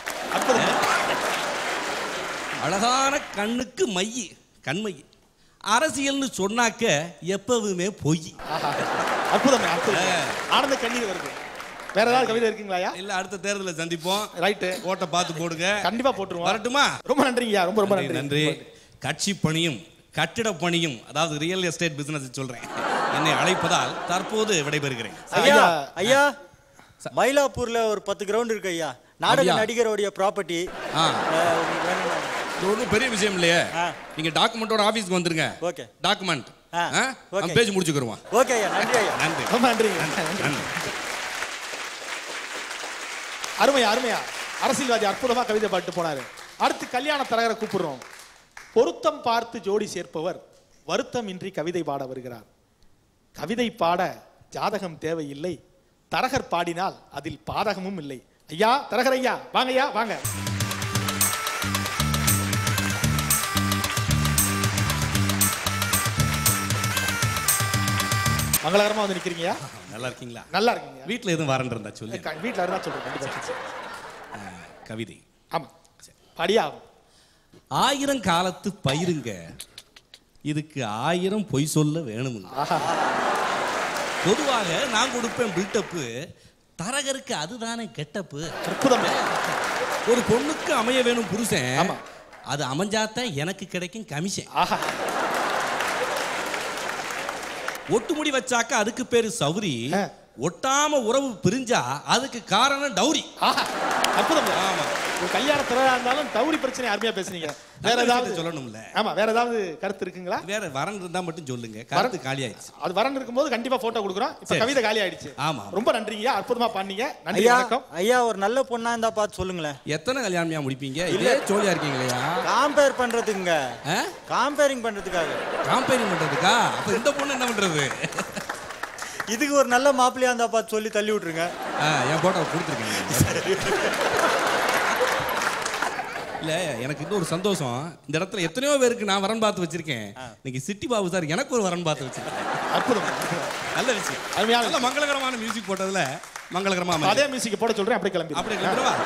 அழகான கண்ணுக்கு மையி கண்மை. அரசியல்னு சொன்னாக்க எப்பவுமே பொய். அற்புதம். ஆனந்த கண்ணீர் வருது. வேற ஏதாவது கவிதை இருக்குங்களா? இல்ல, அடுத்த தேர்தலில் சந்திப்போம். ரைட்டு. ஓட்ட பார்த்து போடுங்க. கண்டிப்பா போட்டுருவோம். வரட்டுமா? ரொம்ப நன்றிங்கய்யா. ரொம்ப ரொம்ப நன்றி. நன்றி. கட்சி பணியும் கட்டிட பணியும், அதாவது ரியல் எஸ்டேட் பிசினஸ் சொல்றேன், என்னை அழைப்பதால் தற்போது விடைபெறுகிறேன். ஐயா ஐயா மயிலாப்பூர்ல ஒரு பத்து கிரவுண்ட் இருக்கு ஐயா. நாடக நடிகருடைய ப்ராப்பர்ட்டி. ஒன்றும் பெரிய விஷயம் இல்லையே. நீங்க டாக்குமெண்டோட ஆபீஸ்க்கு வந்துருங்க. ஓகே. டாக்குமெண்ட் பேஜ் முடிச்சுக்கிறோம். ஓகே ஐயா. நன்றி ஐயா. நன்றி. ரொம்ப நன்றி. அருமையா அருமையா. அரசியல்வாதி அற்புதமா கவிதை பாட்டு போனாரு. அடுத்து கல்யாண தரகரை கூப்பிடுறோம். பொருத்தம் பார்த்து ஜோடி சேர்ப்பவர் வருத்தம் இன்றி கவிதை பாட வருகிறார். கவிதை பாட ஜாதகம் தேவையில்லை, தரகர் பாடினால் அதில் பாதகமும் இல்லை. ஐயா தரகர் ஐயா வாங்க ஐயா வாங்க. மங்களகரமா வந்து நிக்கிறீங்க. நல்லா இருக்கீங்களா? நல்லா இருக்கீங்க. வீட்ல எதுவும் வரேன் இருந்தா சொல்லு. வீட்ல இருந்தா சொல்றேன் கண்டிப்பா. கவிதை. ஆமா. படியா. ஆயிரம் காலத்து பயிருங்க, இதுக்கு ஆயிரம் பொய் சொல்ல வேணுமுங்க. பொதுவாக நான் கொடுப்பேன் பில்டப்பு, தரகருக்கு அதுதானே கெட்டப்பு. ஒரு பொண்ணுக்கு அமைய வேணும் புருஷன், அது அமைஞ்சாத்தான் எனக்கு கிடைக்கும் கமிஷன். ஒட்டு முடி வச்சாக்க அதுக்கு பேரு சௌரி, ஒட்டாம உறவு பிரிஞ்சா அதுக்கு காரணம் டௌரி. அற்புதம். ஆமா, ஒரு கல்யாண திறனா இருந்தாலும் டௌரி பிரச்சனை அருமையா பேசுனீங்க. வேற ஏதாவது சொல்லணும்ல? ஆமா, வேற ஏதாவது கருத்து இருக்குங்களா? வேற வரன் இருந்தா மட்டும் சொல்லுங்க. கருத்து காலி ஆயிடுச்சு. அது வரன் இருக்கும்போது கண்டிப்பா போட்டோ கொடுக்குறோம். இப்ப கவிதை காலி ஆயிடுச்சு. ஆமா, ரொம்ப நன்றிங்க, அற்புதமா பண்ணீங்க. நன்றி, வணக்கம். ஐயா, ஒரு நல்ல பொண்ணா இருந்தா பார்த்து சொல்லுங்களேன். எத்தனை கல்யாணம்யா முடிப்பீங்க? இல்ல ஜோலியா இருக்கீங்களா? காம்பேர் பண்றதுங்க. காம்பேரிங் பண்றதுக்காக. காம்பேரிங் பண்றதுக்கா? அப்ப இந்த பொண்ணு என்ன பண்றது? இதுக்கு ஒரு நல்ல மாப்பிள்ளையா இருந்தா பார்த்து சொல்லி தள்ளி விட்டுருங்க. என் போட்டோ கொடுத்துருக்கேன். இல்ல, எனக்கு இன்னொரு சந்தோஷம், இந்த இடத்துல எத்தனையோ பேருக்கு நான் வரன் பார்த்து வச்சிருக்கேன். இன்னைக்கு சிட்டி பாபு சார் எனக்கு ஒரு வரன் பார்த்து வச்சிருக்கேன். அற்புதம், நல்ல விஷயம். அருமையான நல்ல மங்களகரமான மியூசிக் போட்டதுல மங்களகரமா அதே மியூசிக் போட சொல்றேன். அப்படியே கிளம்பி அப்படியே கிளம்பிடுவா.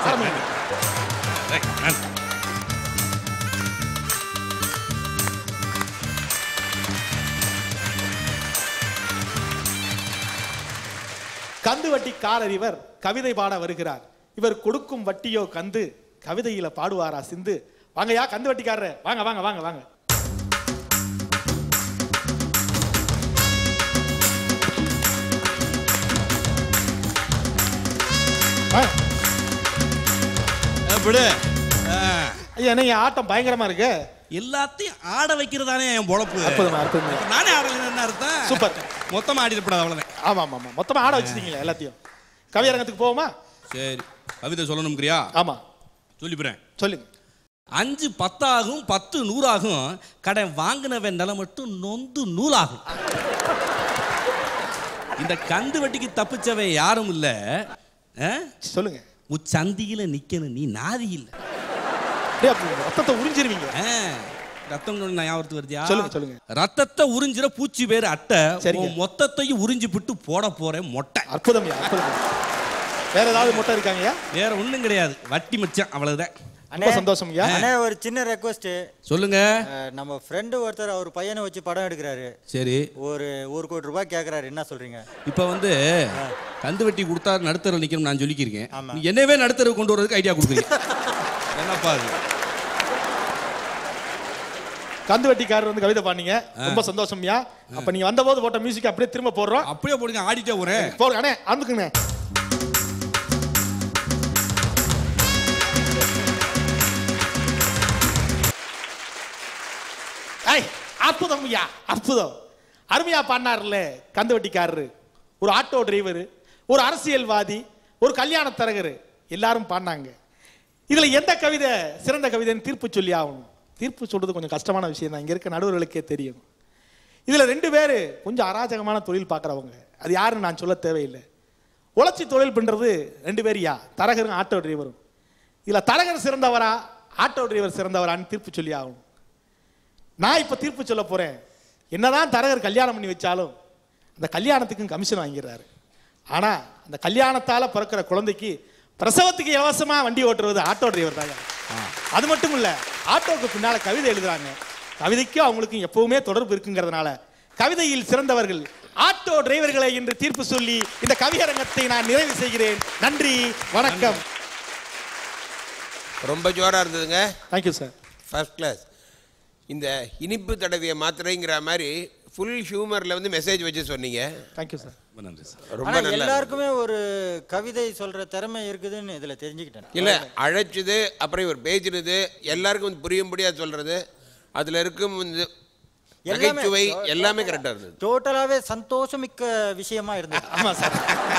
கந்து வட்டி காரறிவர் கவிதை பாட வருகிறார். இவர் கொடுக்கும் வட்டியோ கந்து, கவிதையில பாடுவாரா சிந்து. வாங்கயா கந்து வட்டிக்காரரே, வாங்க வாங்க வாங்க வாங்க. ஐயா, நீங்க ஆட்டம் பயங்கரமா இருக்கு. எல்லாத்தையும் ஆட வைக்கிறதானே என் பொழப்பு. நானே ஆடல என்ன அர்த்தம்? சூப்பர். மொத்தமா ஆடிடப்படாது, அவ்வளவுதான். ஆமா ஆமா ஆமா, மொத்தமா ஆட வச்சிட்டீங்களா எல்லாத்தையும். கவியரங்கத்துக்கு போவோமா? சரி, கவிதை சொல்லணும்ங்கறியா? ஆமா, சொல்லிப்புறேன். சொல்லுங்க. அஞ்சு பத்தாகும், பத்து நூறாகும், கடை வாங்கினவன் நிலை மட்டும் நொந்து நூலாகும். இந்த கந்து வட்டிக்கு தப்பிச்சவன் யாரும் இல்ல. சொல்லுங்க. உச்சந்தியில நிக்கணும், நீ நாதி இல்ல. ரத்தத்தை உறிஞ்சிருவீங்க. ரத்தம் ஞாபகத்துக்கு வருதியா? சொல்லுங்க சொல்லுங்க. ரத்தத்தை உறிஞ்சிற பூச்சி பேர் அட்டை, மொத்தத்தையும் உறிஞ்சி விட்டு போட போறேன் மொட்டை. அற்புதம். வேற ஏதாவது மொட்டை இருக்காங்கயா? வேற ஒண்ணும் கிடையாது, வட்டி மச்சான், அவ்வளவுதான். ரொம்ப சந்தோஷம். அண்ணே, ஒரு சின்ன ரெக்வெஸ்ட். சொல்லுங்க. நம்ம ஃப்ரெண்டு ஒருத்தர் அவர் பையனை வச்சு படம் எடுக்கிறாரு. சரி, ஒரு ஒரு கோடி ரூபாய் கேக்குறாரு, என்ன சொல்றீங்க? இப்ப வந்து கந்து வட்டி கொடுத்தா நடுத்தரவு நிக்கணும் நான் சொல்லிக்கிறேன். என்னவே நடுத்தரவு கொண்டு வரதுக்கு ஐடியா கொடுக்குறீங்க. என்னப்பா அது? கந்து வட்டிக்காரர் வந்து கவிதை பாடுனீங்க, ரொம்ப சந்தோஷம்யா. அப்ப நீங்க வந்த போது போட்ட மியூசிக் அப்படியே திரும்ப போடுறோம். அப்படியே போடுங்க, ஆடிட்டே போறேன். போடுங்க அண்ணே, அந்துக்குங்க. அற்புதம் ஐயா, அற்புதம். அருமையா பாடினார்ல கந்து வட்டிக்காரரு, ஒரு ஆட்டோ டிரைவர், ஒரு அரசியல்வாதி, ஒரு கல்யாண தரகர், எல்லாரும் பாடினாங்க. இதுல எந்த கவிதை சிறந்த கவிதைன்னு தீர்ப்பு சொல்லி ஆகணும். தீர்ப்பு சொல்றது கொஞ்சம் கஷ்டமான விஷயம் தான், இங்க இருக்க நடுவர்களுக்கே தெரியும். இதுல ரெண்டு பேரு கொஞ்சம் அராஜகமான தொழில் பார்க்குறவங்க, அது யாருன்னு நான் சொல்ல தேவையில்லை. உழைச்சி தொழில் பண்றது ரெண்டு பேரியா, தரகரும் ஆட்டோ டிரைவரும். இதுல தரகர் சிறந்தவரா ஆட்டோ டிரைவர் சிறந்தவரான்னு தீர்ப்பு சொல்லி ஆகணும். நான் இப்ப தீர்ப்பு சொல்ல போறேன். என்னதான் தரகர் கல்யாணம் பண்ணி வச்சாலும் அந்த கல்யாணத்துக்கும் கமிஷன் வாங்கிடுறாரு. ஆனா அந்த கல்யாணத்தால பிறக்கிற குழந்தைக்கு பிரசவத்துக்கு இலவசமா வண்டி ஓட்டுறது ஆட்டோ டிரைவர் தாங்க. அது மட்டும் இல்ல, ஆட்டோக்கு பின்னால கவிதை எழுதுறாங்க. கவிதைக்கும் அவங்களுக்கும் எப்பவுமே தொடர்பு இருக்குங்கிறதுனால கவிதையில் சிறந்தவர்கள் ஆட்டோ டிரைவர்களை என்று தீர்ப்பு சொல்லி இந்த கவியரங்கத்தை நான் நிறைவு செய்கிறேன். நன்றி, வணக்கம். ரொம்ப ஜோரா இருந்ததுங்க. Thank you sir. First class. இந்த இனிப்பு தடவிய மாத்திரைங்கிற மாதிரி ஃபுல் ஹியூமர்ல வந்து மெசேஜ் வச்சு சொன்னீங்க. Thank you sir. நன்றி சார். ரொம்ப நல்லா. எல்லாருக்குமே ஒரு கவிதை சொல்ற திறமை இருக்குதுன்னு இதுல தெரிஞ்சுக்கிட்டேன். இல்ல, அழைச்சது அப்புறம் இவர் பேசினது எல்லாருக்கும் புரியும்படியா சொல்றது, அதுல இருக்கும் நகைச்சுவை எல்லாமே கரெக்டா இருந்தது. டோட்டலாவே சந்தோஷமிக்க விஷயமா இருந்தது. ஆமா சார்.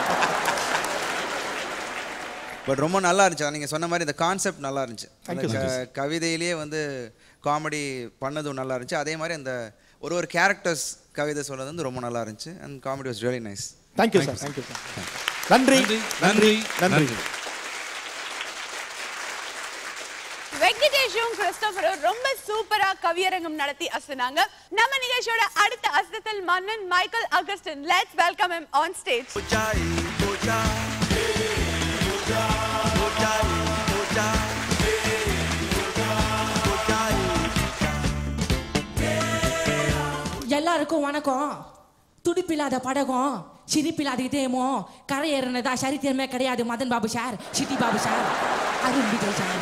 பட் ரொம்ப நல்லா இருந்துச்சு. நீங்கள் சொன்ன மாதிரி இந்த கான்செப்ட் நல்லா இருந்துச்சு. கவிதையிலேயே வந்து காமெடி பண்ணதும் நல்லா இருந்துச்சு. அதே மாதிரி அந்த ஒரு ஒரு கேரக்டர்ஸ் கவிதை சொல்றது வந்து ரொம்ப நல்லா இருந்துச்சு. And comedy was really nice. Thank you sir. Thank you sir. நன்றி நன்றி நன்றி. வெங்கடேஷும் கிறிஸ்டோபரும் ரொம்ப சூப்பரா கவியரங்கம் நடத்தி அசனாங்க. நம்ம நிகழ்ச்சியோட அடுத்த அசத்தல் மன்னன் Michael Augustine. Let's welcome him on stage. எல்லாருக்கும் வணக்கம். துடிப்பில்லாத படகம், சிரிப்பில்லாத இதயமோ, கரை ஏறினதா சரித்திரமே கிடையாது. Madan Babu sir, Chitti Babu sir, Arun Vijay sir.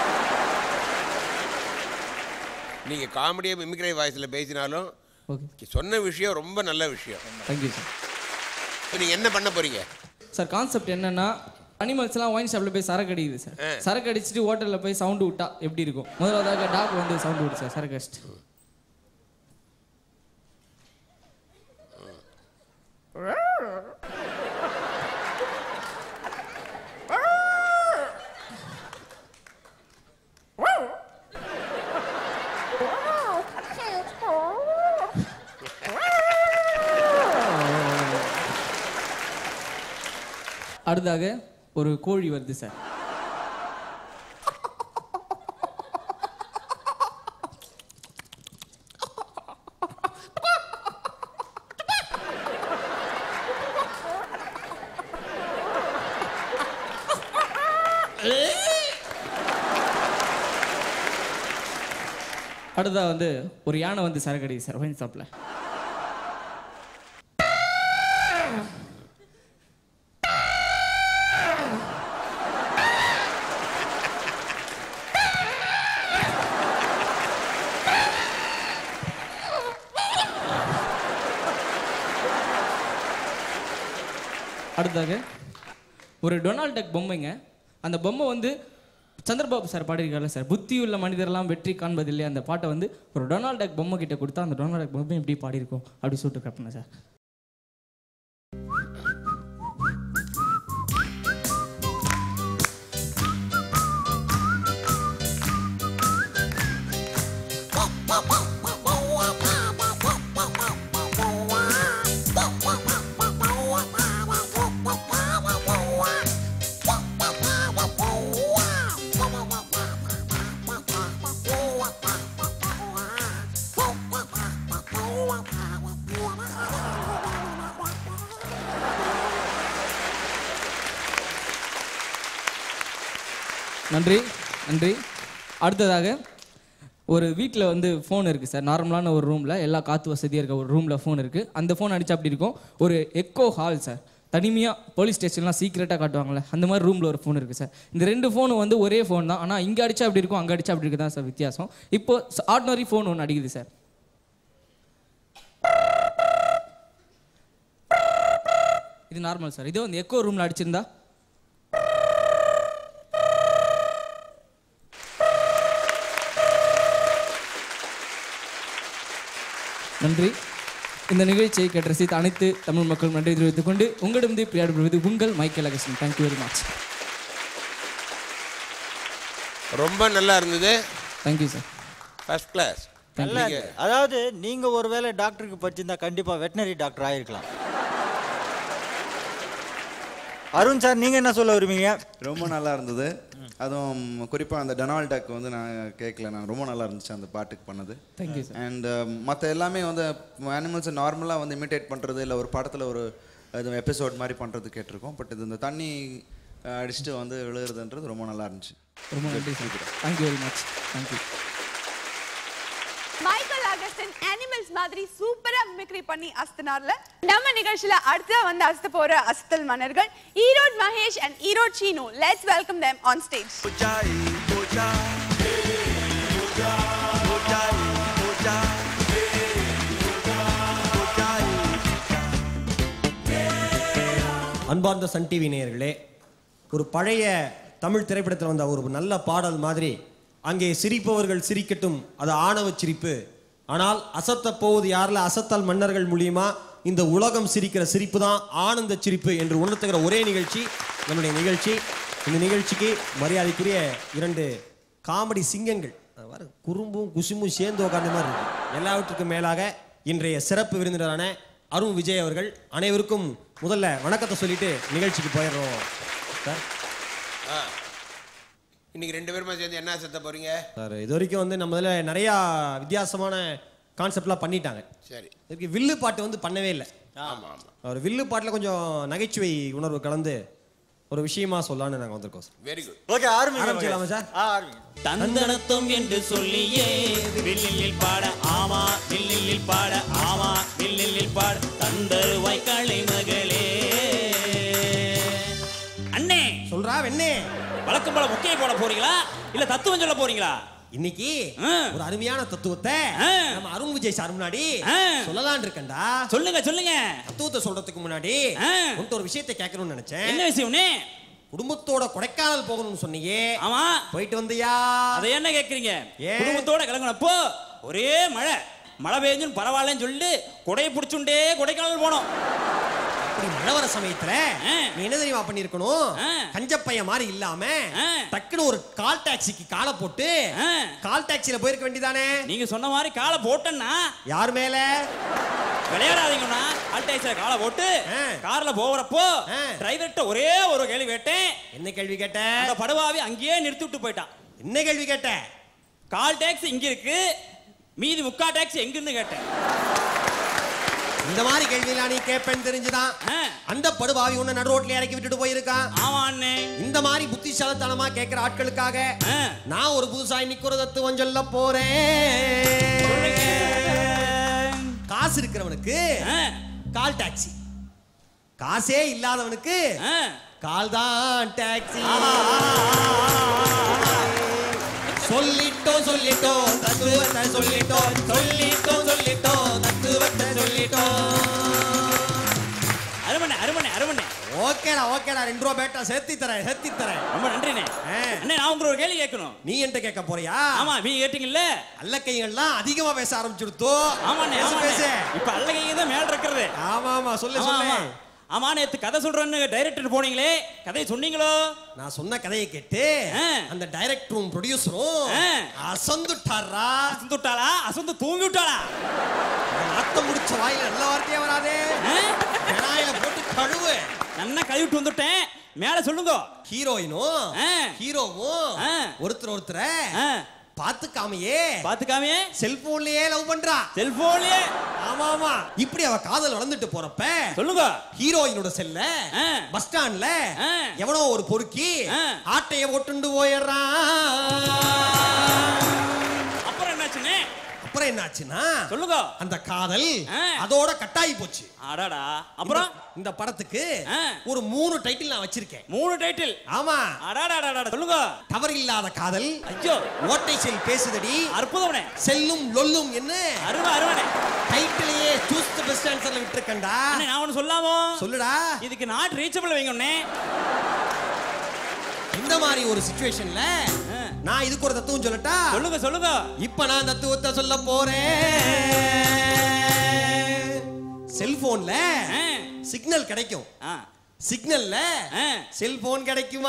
நீங்க காமெடியா மிமிக்ரி வாய்ஸ்ல பேசினாலும் சொன்ன விஷயம் ரொம்ப நல்ல விஷயம். Thank you sir. இப்போ நீங்க என்ன பண்ண போறீங்க சார்? கான்செப்ட் என்னன்னா, அனிமல்ஸ்லாம் ஒயின் ஷாப்ல போய் சரக்கு அடிக்குது சார். சரக்கு அடிச்சுட்டு ஹோட்டலில் போய் சவுண்டு விட்டா எப்படி இருக்கும்? முதலாவதாக டாக் வந்து சவுண்டு விட்டு சார் சரக்கு அடிச்சுட்டு. அடுத்தாக ஒரு கோழி வருது சார். அடுத்தா வந்து ஒரு யானை வந்து சரக்கு அடிக்குது சார் ஒயின் ஷாப்ல. அடுத்ததாக ஒரு டொனால்ட் டக் பொம்மைங்க. அந்த பொம்மை வந்து சந்திரபாபு சார் பாடியிருக்காருல்ல சார், புத்தியுள்ள மனிதரெல்லாம் வெற்றி காண்பதில்லை. அந்த பாட்டை வந்து ஒரு டொனால்ட் டக் பொம்மை கிட்ட கொடுத்தா அந்த டொனால்ட் டக் பொம்மை எப்படி பாடியிருக்கும் அப்படி சொல்லிட்டு கற்பனை சார். நன்றி நன்றி. அடுத்ததாக ஒரு வீட்டில் வந்து ஃபோன் இருக்குது சார். நார்மலான ஒரு ரூமில் எல்லா காற்று வசதியாக இருக்க ஒரு ரூமில் ஃபோன் இருக்குது. அந்த ஃபோன் அடித்தா அப்படி இருக்கும். ஒரு எக்கோ ஹால் சார், தனிமையாக போலீஸ் ஸ்டேஷன்லாம் சீக்கிரட்டாக காட்டுவாங்கள்ல, அந்த மாதிரி ரூமில் ஒரு ஃபோன் இருக்குது சார். இந்த ரெண்டு ஃபோனு வந்து ஒரே ஃபோன் தான், ஆனால் இங்கே அடித்தா அப்படி இருக்கும், அங்கே அடித்தா அப்படி இருக்குது தான் சார் வித்தியாசம். இப்போ ஆர்டினரி ஃபோன் ஒன்று அடிக்குது சார். இது நார்மல் சார். இதே வந்து எக்கோ ரூமில் அடிச்சிருந்தா நன்றி. இந்த நிகழ்ச்சியை கேட்டு ரசித்த அனைத்து தமிழ் மக்கள் நன்றி தெரிவித்துக் கொண்டு உங்களிடம் பிரியாடுவது உங்கள் Michael Augustine. Thank you very much. ரொம்ப நல்லா இருந்தது. Thank you sir. First class. அதாவது நீங்க ஒருவேளை டாக்டருக்கு படிச்சிருந்தா கண்டிப்பா வெட்டினரி டாக்டர் ஆயிருக்கலாம். அருண் சார், நீங்க என்ன சொல்ல வருவீங்க? ரொம்ப நல்லா இருந்தது. அதுவும் குறிப்பாக அந்த டொனால்ட் டக் வந்து நான் கேட்கல, நான் ரொம்ப நல்லா இருந்துச்சு அந்த பாட்டுக்கு பண்ணது. Thank you sir. அண்ட் மற்ற எல்லாமே வந்து அனிமல்ஸை நார்மலாக வந்து இமிட்டேட் பண்ணுறது இல்லை ஒரு படத்தில் ஒரு இது எபிசோட் மாதிரி பண்ணுறது கேட்டிருக்கோம். பட் இது இந்த தண்ணி அடிச்சுட்டு வந்து விழுகிறதுன்றது ரொம்ப நல்லா இருந்துச்சு. ரொம்ப நன்றி sir. Thank you very much. Thank you. Michael Augustine animals மாதிரி சூப்பரா மிமிக்ரி பண்ணி அஸ்தனார்ல நம்ம நிகழ்ச்சியில அடுத்து வந்து அஸ்த போற அஸ்தல் மன்னர்கள் Erode Mahesh and Erode Seenu. Let's welcome them on stage. அன்பார்ந்த சன் டிவி நேயர்களே, ஒரு பழைய தமிழ் திரைப்படத்தில் வந்த ஒரு நல்ல பாடல் மாதிரி, அங்கே சிரிப்பவர்கள் சிரிக்கட்டும், அது ஆணவ சிரிப்பு, ஆனால் அசத்த போவது யாரில் அசத்தல் மன்னர்கள் மூலியமா இந்த உலகம் சிரிக்கிற சிரிப்பு தான் ஆனந்த சிரிப்பு என்று உணர்த்துகிற ஒரே நிகழ்ச்சி நம்முடைய நிகழ்ச்சி. இந்த நிகழ்ச்சிக்கு மரியாதைக்குரிய இரண்டு காமெடி சிங்கங்கள், குறும்பும் குசும்பும் சேர்ந்து உட்கார்ந்த மாதிரி இருக்கு. எல்லாவற்றுக்கும் மேலாக இன்றைய சிறப்பு விருந்தினரான அருண் விஜய் அவர்கள். அனைவருக்கும் முதல்ல வணக்கத்தை சொல்லிட்டு நிகழ்ச்சிக்கு போயிடுறோம் சார். இன்னைக்கு ரெண்டு பேருமா சேர்ந்து என்ன சத்த போறீங்க சார்? இது வரைக்கும் வந்து நம்ம இதில் நிறையா வித்தியாசமான கான்செப்ட்லாம் பண்ணிட்டாங்க. சரி. இதுக்கு வில்லு பாட்டு வந்து பண்ணவே இல்லை. ஆமா ஆமா. ஒரு வில்லு பாட்டில் கொஞ்சம் நகைச்சுவை உணர்வு கலந்து ஒரு விஷயமா சொல்லலாம்னு நாங்கள் வந்திருக்கோம் சார். Very good. ஓகே, ஆரம்பிக்கலாமா சார்? தந்தனத்தும் என்று சொல்லியே வில்லில் பாட ஆமா வில்லில் பாட ஆமா வில்லில் பாட தந்தருவாய் கலை மகளே. அண்ணே சொல்றா வெண்ணே, வழக்கம் போல முக்கிய போட போறீங்களா இல்ல தத்துவம் சொல்ல போறீங்களா? இன்னைக்கு ஒரு அருமையான தத்துவத்தை நம்ம அருண் விஜய் சார் முன்னாடி சொல்லலாம்னு இருக்கேன்டா. சொல்லுங்க சொல்லுங்க. தத்துவத்தை சொல்றதுக்கு முன்னாடி உன்கிட்ட ஒரு விஷயத்தை கேட்கணும்னு நினைச்சேன். என்ன விஷயம்னே? குடும்பத்தோட கொடைக்கானல் போகணும்னு சொன்னீங்க. ஆமா, போயிட்டு வந்தியா? அதை என்ன கேக்குறீங்க? குடும்பத்தோட கிளம்பினப்போ ஒரே மழை மழை பெய்ஞ்சுன்னு பரவாயில்லன்னு சொல்லிட்டு கொடையை பிடிச்சுண்டே கொடைக்கானல் போனோம். அப்படி மழை வர சமயத்துல நீ என்ன தெரியுமா பண்ணிருக்கணும்? கஞ்சப்பைய மாதிரி இல்லாம டக்குன்னு ஒரு கால் டாக்ஸிக்கு காலை போட்டு கால் டாக்ஸில போயிருக்க வேண்டியதானே? நீங்க சொன்ன மாதிரி காலை போட்டேன்னா யார் மேல விளையாடாதீங்கன்னா கால் டாக்ஸில காலை போட்டு கார்ல போறப்போ டிரைவர்கிட்ட ஒரே ஒரு கேள்வி கேட்டேன். என்ன கேள்வி கேட்ட? அந்த படுவாவி அங்கேயே நிறுத்தி விட்டு போயிட்டான். என்ன கேள்வி கேட்ட? கால் டாக்ஸி இங்க இருக்கு, மீதி முக்கா டாக்ஸி எங்க இருந்து கேட்டேன். இந்த மாதிரி கேள்வியெல்லாம் நீ கேட்பேன்னு தெரிஞ்சுதான் அந்த படுபாவி உன்னை நடு ரோட்ல இறக்கி விட்டுட்டு போயிருக்கான். ஆமா அண்ணே. இந்த மாதிரி புத்திசாலித்தனமா கேட்கிற ஆட்களுக்காக நான் ஒரு புதுசா இன்னைக்கு ஒரு தத்துவம் சொல்ல போறேன். காசு இருக்கிறவனுக்கு கால் டாக்ஸி, காசே இல்லாதவனுக்கு கால் தான் டாக்ஸி. சொல்லிட்டோம் சொல்லிட்டோம் தத்துவத்தை சொல்லிட்டோம் சொல்லிட்டோம் சொல்லிட்டோம் தத்துவத்தை சொல்லிட்டோம். அருமண்ணே அருமண்ணே அருமண்ணே. ஓகேடா ஓகேடா, ரெண்டு ரூபா பேட்டா சேர்த்தி தரேன் சேர்த்தி தரேன். ரொம்ப நன்றிண்ணே. அண்ணே, நான் உங்களுக்கு ஒரு கேள்வி கேட்கணும். நீ என்கிட்ட கேட்க போறியா? ஆமா, நீங்க கேட்டீங்கல்ல. அல்ல கைகள்லாம் அதிகமா பேச ஆரம்பிச்சுடுத்தோ. ஆமாண்ணே பேசு. இப்ப அல்ல கைங்க தான் மேல இருக்கிறது. ஆமா ஆமா சொல்லு சொல்லு. ஆமா, நேத்து கதை சொல்றேன்னு டைரக்டர் போனீங்களே, கதையை சொன்னீங்களோ? நான் சொன்ன கதையை கேட்டு அந்த டைரக்டரும் ப்ரொடியூசரும் அசந்துட்டாரா. அசந்துட்டாளா? அசந்து தூங்கி விட்டாளா? நாத்தம் முடிச்ச வாயில நல்ல வார்த்தையே வராதே. பெனாயில போட்டு கழுவு. நல்லா கழுவிட்டு வந்துட்டேன். மேல சொல்லுங்க. ஹீரோயினும் ஹீரோவும் ஒருத்தர் ஒருத்தர பாத்துக்காமையே பாத்துக்காமையே செல்போன்லயே லவ் பண்றா. செல்போன்லயே? ஆமா ஆமா. இப்படி அவ காதல் வளர்ந்துட்டு போறப்ப சொல்லுங்க, ஹீரோயினோட செல்ல பஸ் ஸ்டாண்ட்ல எவனோ ஒரு பொறுக்கி ஆட்டைய ஓட்டுண்டு போயிடுறான். அப்புறம் என்னாச்சுன்னு? அப்புறம் என்னாச்சுன்னா சொல்லுங்க, அந்த காதல் அதோட கட்டாயி போச்சு. அடடா. அப்புறம் இந்த படத்துக்கு ஒரு மூணு டைட்டில் நான் வச்சிருக்கேன். மூணு டைட்டில்? ஆமா. அடடா. சொல்லுங்க. தவறு இல்லாத காதல், ஐயோ ஓட்டை செல் பேசுதடி, அற்புதம்னே, செல்லும் லொல்லும் என்ன அருமை அருமைனே. டைட்டிலேயே சூஸ் தி பெஸ்ட் ஆன்சர்ல விட்டுருக்கேன்டா. அண்ணே, நான் ஒன்னு சொல்லாமோ? சொல்லுடா. இதுக்கு நாட் ரீச்சபிள் வைங்க அண்ணே. இந்த மாதிரி ஒரு சிச்சுவேஷன்ல நான் இதுக்கு ஒரு தத்துவம் சொல்லட்டா? சொல்லுங்க சொல்லுங்க. இப்ப நான் தத்துவத்தை சொல்ல போறேன். செல்போன்ல சிக்னல் கிடைக்கும், சிக்னல்ல செல்போன் கிடைக்குமா?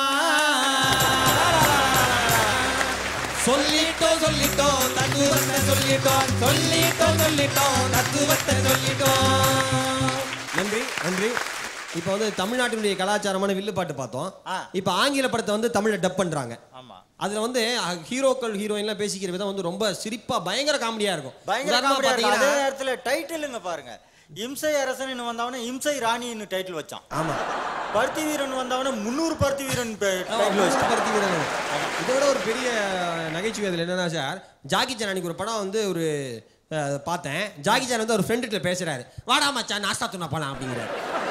சொல்லிட்டோம் சொல்லிட்டோம் தத்துவத்தை சொல்லிட்டோம் சொல்லிட்டோம் சொல்லிட்டோம் தத்துவத்தை சொல்லிட்டோம். நன்றி நன்றி. இப்போ வந்து தமிழ்நாட்டினுடைய கலாச்சாரமான வில்லு பாட்டு பார்த்தோம். இப்போ ஆங்கில படத்தை வந்து தமிழ்ல டப் பண்றாங்க. அதுல வந்து ஹீரோக்கள் ஹீரோயின்லாம் பேசிக்கிற விதம் வந்து ரொம்ப சிரிப்பா பயங்கர காமெடியா இருக்கும். பயங்கர காமெடியா இருக்கும். அதே நேரத்துல டைட்டிலுங்க பாருங்க, இம்சை அரசன் வந்தவன இம்சை ராணின்னு டைட்டில் வச்சான். ஆமா. பருத்தி வீரன் வந்தவன முன்னூறு பருத்தி வீரன் டைட்டில் வச்சான். பருத்தி வீரன். இதோட ஒரு பெரிய நகைச்சுவை அதுல என்னன்னா சார், ஜாக்கி சான் அன்னைக்கு ஒரு படம் வந்து ஒரு பார்த்தேன். ஜாக்கி சான் வந்து ஒரு ஃப்ரெண்டுகிட்ட பேசுறாரு, வாடா மச்சான் நாஸ்தா துண்ணா போலாம் அப்படிங்கிறாரு.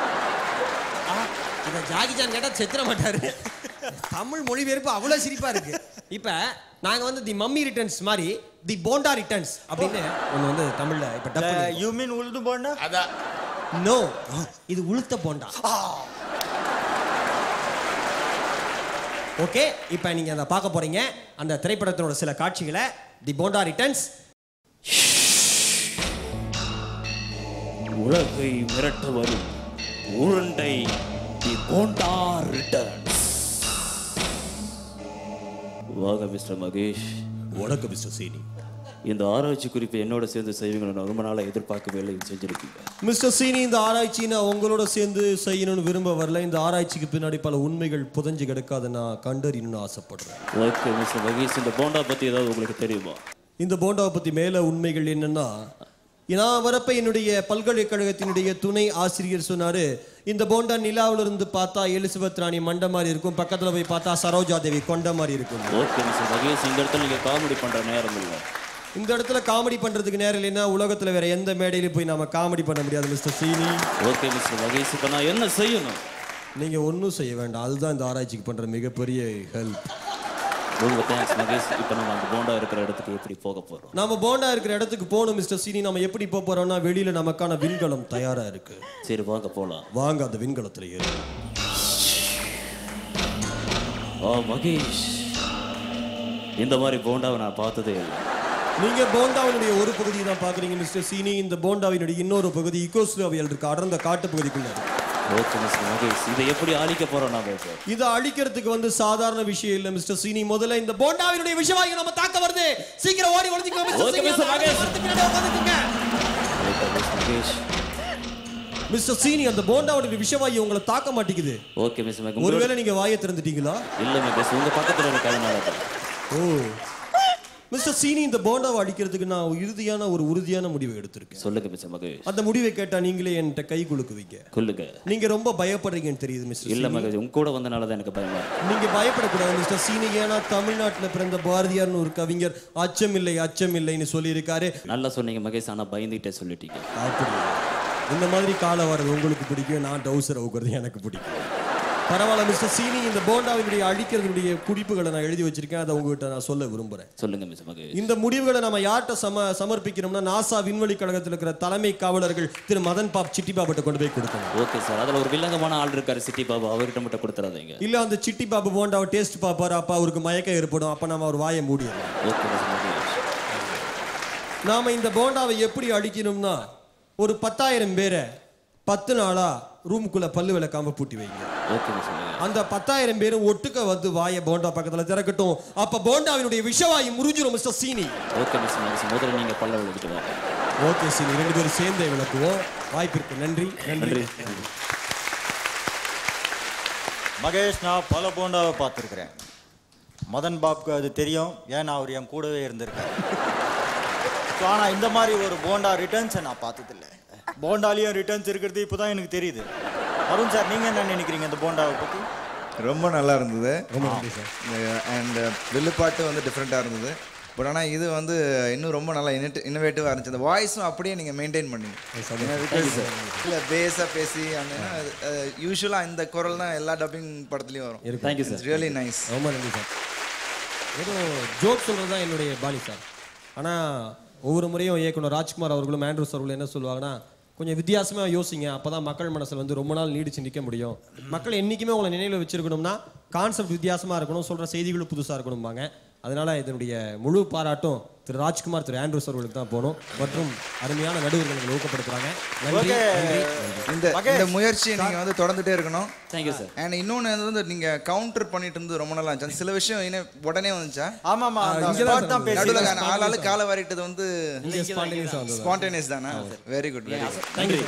இதை ஜாக்கி சான் கேட்டா செத்துற மாட்டாரு. தமிழ் மொழிபெயர்ப்பு அவ்வளவு சிரிப்பா இருக்கு. இப்ப நாங்க வந்து தி மம்மி ரிட்டர்ன்ஸ் மாதிரி தி போண்டா ரிட்டர்ன்ஸ் அப்படின்னு ஒன்னு வந்து தமிழ்ல இப்ப டப் பண்ணி. யூ மீன் உளுந்து போண்டா? அதான். நோ, இது உளுத்த போண்டா. ஓகே, இப்ப நீங்க அதை பார்க்க போறீங்க. அந்த திரைப்படத்தோட சில காட்சிகளை. The Bonda returns. உலகை மிரட்ட வரும் உருண்டை தி போண்டா ரிட்டர்ன்ஸ். வாங்க மிஸ்டர் மகேஷ். வணக்கம் மிஸ்டர் சீனி. இந்த ஆராய்ச்சி குறிப்பை என்னோட சேர்ந்து செய்வீங்களோ நான் ரொம்ப நாளாக எதிர்பார்க்கவே இல்லை செஞ்சிருக்கீங்க. மிஸ்டர் சீனி, இந்த ஆராய்ச்சி நான் உங்களோட சேர்ந்து செய்யணும்னு விரும்ப வரல. இந்த ஆராய்ச்சிக்கு பின்னாடி பல உண்மைகள் புதஞ்சு கிடக்காத நான் கண்டறியணும்னு ஆசைப்படுறேன். ஓகே மிஸ்டர் மகேஷ், இந்த போண்டா பற்றி ஏதாவது உங்களுக்கு தெரியுமா? இந்த போண்டாவை பற்றி மேலே உண்மைகள் என்னன்னா, நான் வரப்ப என்னுடைய பல்கலைக்கழகத்தினுடைய துணை ஆசிரியர் சொன்னாரு, இந்த போண்டா நிலாவில இருந்து பார்த்தா எலிசபெத் ராணி மண்ட மாதிரி இருக்கும், பக்கத்துல போய் பார்த்தா சரோஜா தேவி கொண்ட மாதிரி இருக்கும். ஓகே மிஸ்டர் மகேஷ், இந்த இடத்துல நீங்க காமெடி பண்ற நேரம் இல்லை. இந்த இடத்துல காமெடி பண்றதுக்கு நேரம் இல்லைன்னா உலகத்துல வேற எந்த மேடையில போய் நாம காமெடி பண்ண முடியாது mister Seeni. Okay mister Mahesh, இப்போ நான் என்ன செய்யணும்? நீங்க ஒன்றும் செய்ய வேண்டாம், அதுதான் இந்த ஆராய்ச்சிக்கு பண்ற மிகப்பெரிய ஹெல்ப். ரொம்ப தேங்க்ஸ் மகேஷ். இப்போ நம்ம அந்த போண்டா இருக்கிற இடத்துக்கு எப்படி போக போறோம்? நாம போண்டா இருக்கிற இடத்துக்கு போகணும் மிஸ்டர் சீனி. நம்ம எப்படி போக போறோம்னா, வெளியில நமக்கான விண்கலம் தயாரா இருக்கு. சரி வாங்க போலாம். வாங்க அந்த விண்கலத்துல ஏறு. ஓ மகேஷ், இந்த மாதிரி போண்டாவை நான் பார்த்ததே இல்லை. நீங்க போண்டாவினுடைய ஒரு பகுதியை தான் பாக்குறீங்க மிஸ்டர் சீனி. இந்த போண்டாவினுடைய இன்னொரு பகுதி யுகோஸ்லாவியாவில் இருக்கு, அடர்ந்த காட்டு பகுதிக்குள்ள. ஓகே மிஸ்டர் மகேஷ், இதை எப்படி அழிக்க போறோம் நாம? இதை அழிக்கிறதுக்கு வந்து சாதாரண விஷயம் இல்ல மிஸ்டர் சீனி. முதல்ல இந்த போண்டாவினுடைய விஷவாயு நம்ம தாக்க வருது. சீக்கிரம் ஓடி ஒளிஞ்சுக்கோங்க mister Seeni. Mister Mahesh, mister Seeni, அந்த போண்டாவுடைய விஷவாயு உங்களை தாக்க மாட்டேங்குது. ஓகே மிஸ்டர் மகேஷ், ஒருவேளை நீங்க வாயை திறந்துட்டீங்களா? இல்ல மகேஷ், உங்க பக்கத்துல இருக்கறதுனால. ஓ மிஸ்டர் சீனி, இந்த போண்டாவை அடிக்கிறதுக்கு நான் இறுதியான ஒரு உறுதியான முடிவை எடுத்திருக்கேன். சொல்லுங்க மிஸ்டர் மகேஷ். அந்த முடிவை கேட்டா நீங்களே என்கிட்ட கை குலுக்குவீங்க. சொல்லுங்க. நீங்க ரொம்ப பயப்படுறீங்கன்னு தெரியுது மிஸ்டர். இல்ல மகேஷ், உங்க கூட வந்தனால தான் எனக்கு பயமா இருக்கு. நீங்க பயப்படக்கூடாது மிஸ்டர் சீனி. ஏன்னா தமிழ்நாட்டுல பிறந்த பாரதியார்னு ஒரு கவிஞர் அச்சமில்லை அச்சமில்லைன்னு சொல்லி இருக்காரு. நல்லா சொன்னீங்க மகேஷ், ஆனா பயந்துட்டே சொல்லிட்டீங்க. அப்படி இந்த மாதிரி காலம் வர்றது உங்களுக்கு பிடிக்கும், நான் டவுசர் அவுக்கிறது எனக்கு பிடிக்கும். பரவாயில்ல மிஸ்டர் சீனி, இந்த போண்டாவினுடைய அழிக்கிறதுடைய குறிப்புகளை நான் எழுதி வச்சிருக்கேன், அதை உங்ககிட்ட நான் சொல்ல விரும்புறேன். சொல்லுங்க மிஸ்டர் மகேஷ். இந்த முடிவுகளை நம்ம யார்கிட்ட சம சமர்ப்பிக்கணும்னா, நாசா விண்வெளி கழகத்தில் இருக்கிற தலைமை காவலர்கள் திரு மதன் பாப் சிட்டி பாபுட்ட கொண்டு போய் கொடுக்கணும். ஓகே சார், அதுல ஒரு வில்லங்கமான ஆள் இருக்காரு சிட்டி பாபு, அவர்கிட்ட மட்டும் கொடுத்துறாதீங்க. இல்ல அந்த சிட்டி பாபு போண்டாவை டேஸ்ட் பாப்பாரு, அப்ப அவருக்கு மயக்கம் ஏற்படும், அப்ப நம்ம அவர் வாயை மூடிடலாம். Okay mister Mahesh. நாம இந்த போண்டாவை எப்படி அடிக்கணும்னா, ஒரு பத்தாயிரம் பேரை பத்து நாளா ரூமுக்குள்ள பல்லு விளக்காம பூட்டி வைங்க. Okay mister Mahesh. அந்த பத்தாயிரம் பேரும் ஒட்டுக்க வந்து வாயை போண்டா பக்கத்துல திறக்கட்டும். அப்ப போண்டாவினுடைய விஷவாயு முறிஞ்சிரும் mister Seeni. Okay mister Mahesh, முதல்ல நீங்க பல்ல விளக்கிட்டு வாங்க. ஓகே சீனி, ரெண்டு பேரும் சேர்ந்தே விளக்குவோம். வாய்ப்பிற்கு நன்றி. நன்றி. மகேஷ், நான் பல போண்டாவை பார்த்துருக்குறேன். மதன் பாபுக்கு அது தெரியும், ஏன்னா அவர் என் கூடவே இருந்திருக்காரு. ஆனால் இந்த மாதிரி ஒரு போண்டா ரிட்டர்ன்ஸை நான் பார்த்ததில்லை. போண்டாலையும் ரிட்டர்ன்ஸ் இருக்கிறது இப்போ தான் எனக்கு தெரியுது. அருண் சார், நீங்கள் என்ன நினைக்கிறீங்க இந்த போண்டாவை பற்றி? ரொம்ப நல்லா இருந்தது. ரொம்ப நன்றி சார். அண்ட் வில்லுப்பாட்டு வந்து டிஃப்ரெண்ட்டாக இருந்தது. பட் ஆனால் இது வந்து இன்னும் ரொம்ப நல்லா இனட் இன்னோவேட்டிவாக இருந்துச்சு. அந்த வாய்ஸும் அப்படியே நீங்கள் மெயின்டைன் பண்ணீங்க. இல்லை பேஸாக பேசி அந்த யூஸ்வலாக இந்த குரல் தான் எல்லா டப்பிங் படத்துலையும் வரும். Thank you sir. Really nice. ரொம்ப நன்றி சார். ஏதோ ஜோக் சொல்கிறது தான் என்னுடைய பாணி சார். ஆனால் ஒவ்வொரு முறையும் இயக்குனர் ராஜ்குமார் அவர்களும் ஆண்ட்ரூஸ் அவர்களும் என்ன சொல்லுவாங்கன்னா, கொஞ்சம் வித்தியாசமாக யோசிங்க, அப்போ தான் மக்கள் மனசில் வந்து ரொம்ப நாள் நீடிச்சு நிற்க முடியும். மக்கள் என்றைக்குமே உங்களை நினைவில் வச்சிருக்கணும்னா கான்செப்ட் வித்தியாசமாக இருக்கணும், சொல்கிற செய்திகளும் புதுசாக இருக்கணும்பாங்க. அதனால இதனுடைய முழு பாராட்டும் திரு ராஜ்குமார், திரு ஆண்ட்ரூஸ் அவர்களுக்கு தான் போகணும். மற்றும் அருமையான நடுவர்கள் ஊக்கப்படுத்துறாங்க. நன்றி. இந்த இந்த முயற்சியை நீங்கள் வந்து தொடர்ந்துட்டே இருக்கணும். Thank you sir. அண்ட் இன்னொன்று வந்து நீங்கள் கவுண்டர் பண்ணிட்டு இருந்து ரொம்ப நல்லா இருந்துச்சு. சில விஷயம் இன்னும் உடனே வந்துச்சா? ஆமாம், நடுவில் ஆளாளு காலை வாரிட்டது வந்து ஸ்பான்டேனியஸ் தானே? Very good. Very good. Thank you.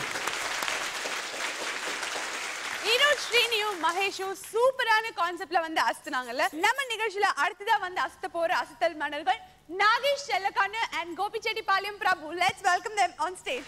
ஸ்ரீனியும் மகேஷும் சூப்பரான கான்செப்ட்ல வந்து அசத்துனாங்கல்ல. நம்ம நிகழ்ச்சியில அடுத்ததா வந்து அசத்த போற அசத்தல் மன்னர்கள் நாகேஷ் செல்லக்கான and Gobichettipalayam Prabhu. Let's welcome them on stage.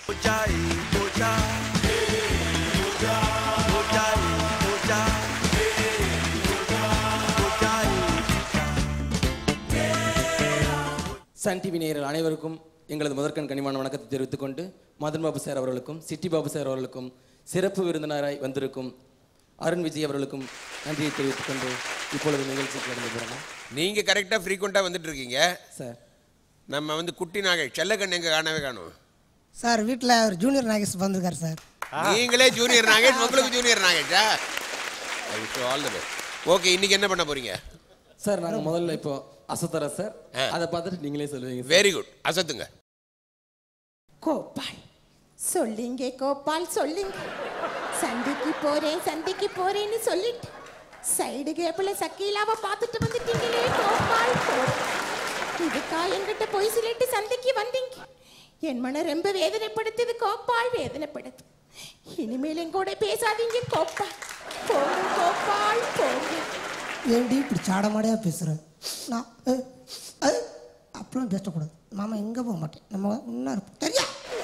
Sun TV நேயர்கள் அனைவருக்கும் எங்களது முதற்கண் கனிமான வணக்கத்தை தெரிவித்துக் கொண்டு, மதன் பாபு சார் அவர்களுக்கும் சிட்டி பாபு சார் அவர்களுக்கும் சிறப்பு விருந்தினராய் வந்திருக்கும் அருண் விஜய் அவர்களுக்கும் நன்றியை தெரிவித்துக் கொண்டு இப்பொழுது நிகழ்ச்சிக்கு கடந்து போகிறோம். நீங்கள் கரெக்டாக ஃப்ரீக்வெண்ட்டாக வந்துட்டு இருக்கீங்க சார். நம்ம வந்து குட்டி நாகேஷ் செல்லக்கண்ணு எங்கே காணவே காணும் சார். வீட்டில் ஒரு ஜூனியர் நாகேஷ் வந்திருக்காரு சார். நீங்களே ஜூனியர் நாகேஷ், உங்களுக்கு ஜூனியர் நாகேஷா? All the best. ஓகே, இன்னைக்கு என்ன பண்ண போறீங்க சார்? நாங்கள் முதல்ல இப்போ அசத்தர சார், அதை பார்த்துட்டு நீங்களே சொல்லுவீங்க. Very good, அசத்துங்க. கோபால் சொல்லிங்க, கோபால் சொல்லிங்க. சந்தைக்கு போறேன் சந்தைக்கு போறேன்னு சொல்லிட்டு சைடு கேப்பில் சக்கீலாவை பார்த்துட்டு வந்துட்டீங்களே கோபால். இதுக்கா என்கிட்ட போய் சொல்லிட்டு சந்தைக்கு வந்தீங்க? என் மன ரொம்ப வேதனைப்படுத்துது கோபால், வேதனைப்படுத்து. இனிமேல் என் கூட பேசாதீங்க கோபால். போங்க கோபால் போங்க. ஏண்டி இப்படி சாடமாடையா பேசுற? நான் அப்புறம் பேசக்கூடாது. மாமா எங்கே போக மாட்டேன், நம்ம இன்னும் இருப்போம் தெரியா?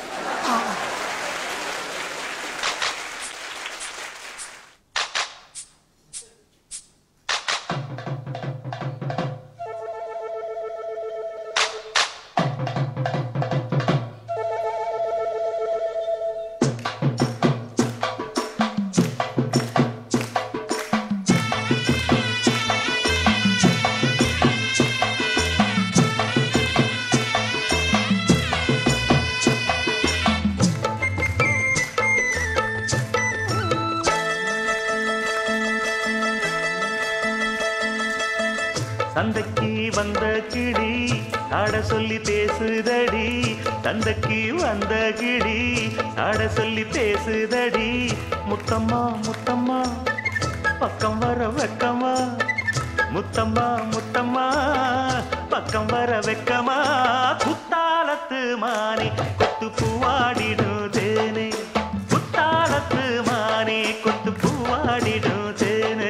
தந்தைக்கு வந்த கிளி ஆட சொல்லி பேசுதடி, தந்தைக்கு வந்த கிளி ஆட சொல்லி பேசுதடி. முத்தம்மா முத்தம்மா பக்கம் வர வெக்கமா, முத்தம்மா முத்தம்மா பக்கம் வர வெக்கமா. குத்தாலத்து மானே கொத்து பூவாடிடும் தேனே, குத்தாலத்து மானே கொத்து பூவாடிடும் தேனே.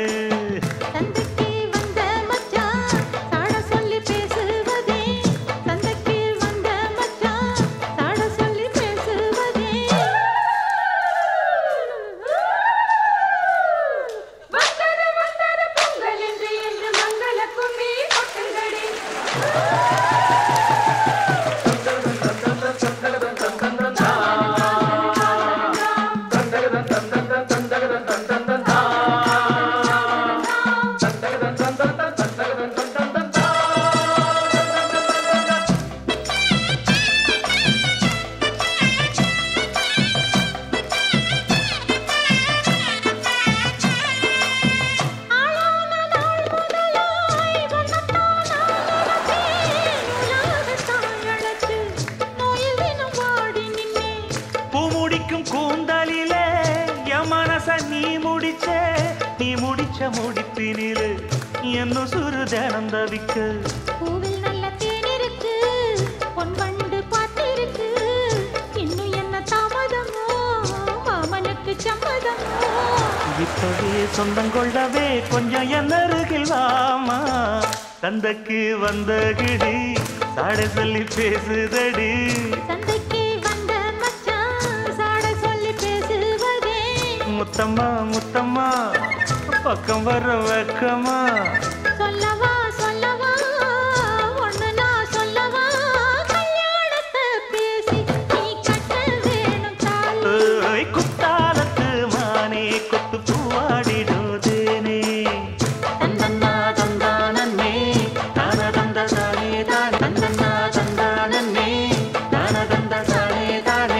முடிப்பினிலே என்ன சுரு தினம் தவிக்க. பூவில் நல்ல தேன் இருக்கு, பொன் வண்டு பார்த்திருக்கு, இன்னும் என்ன தாமதமோ மாமனுக்கு சம்மதமோ. இப்பவே சொந்தம் கொள்ளவே கொஞ்சம் என் அருகில் வாமா. தந்தைக்கு வந்த கிடி சாட சொல்லி பேசுதடி, தந்தைக்கு வந்த மச்சான் சாட சொல்லி பேசுவதே. முத்தம்மா முத்தம்மா பக்கம் வர வெக்கமா. சொல்லவா சொல்லவா ஒண்ணு நான் சொல்லவா, கல்யாணத்தை பேசி நீ கட்ட வேணும் தாலி. குத்தாலத்து மானே கொத்து பூவாடிடும் தேனே. தந்தன்னா தந்தானே தான தந்த தானே தான், தந்தன்னா தந்தானே தான தந்த தானே தானே.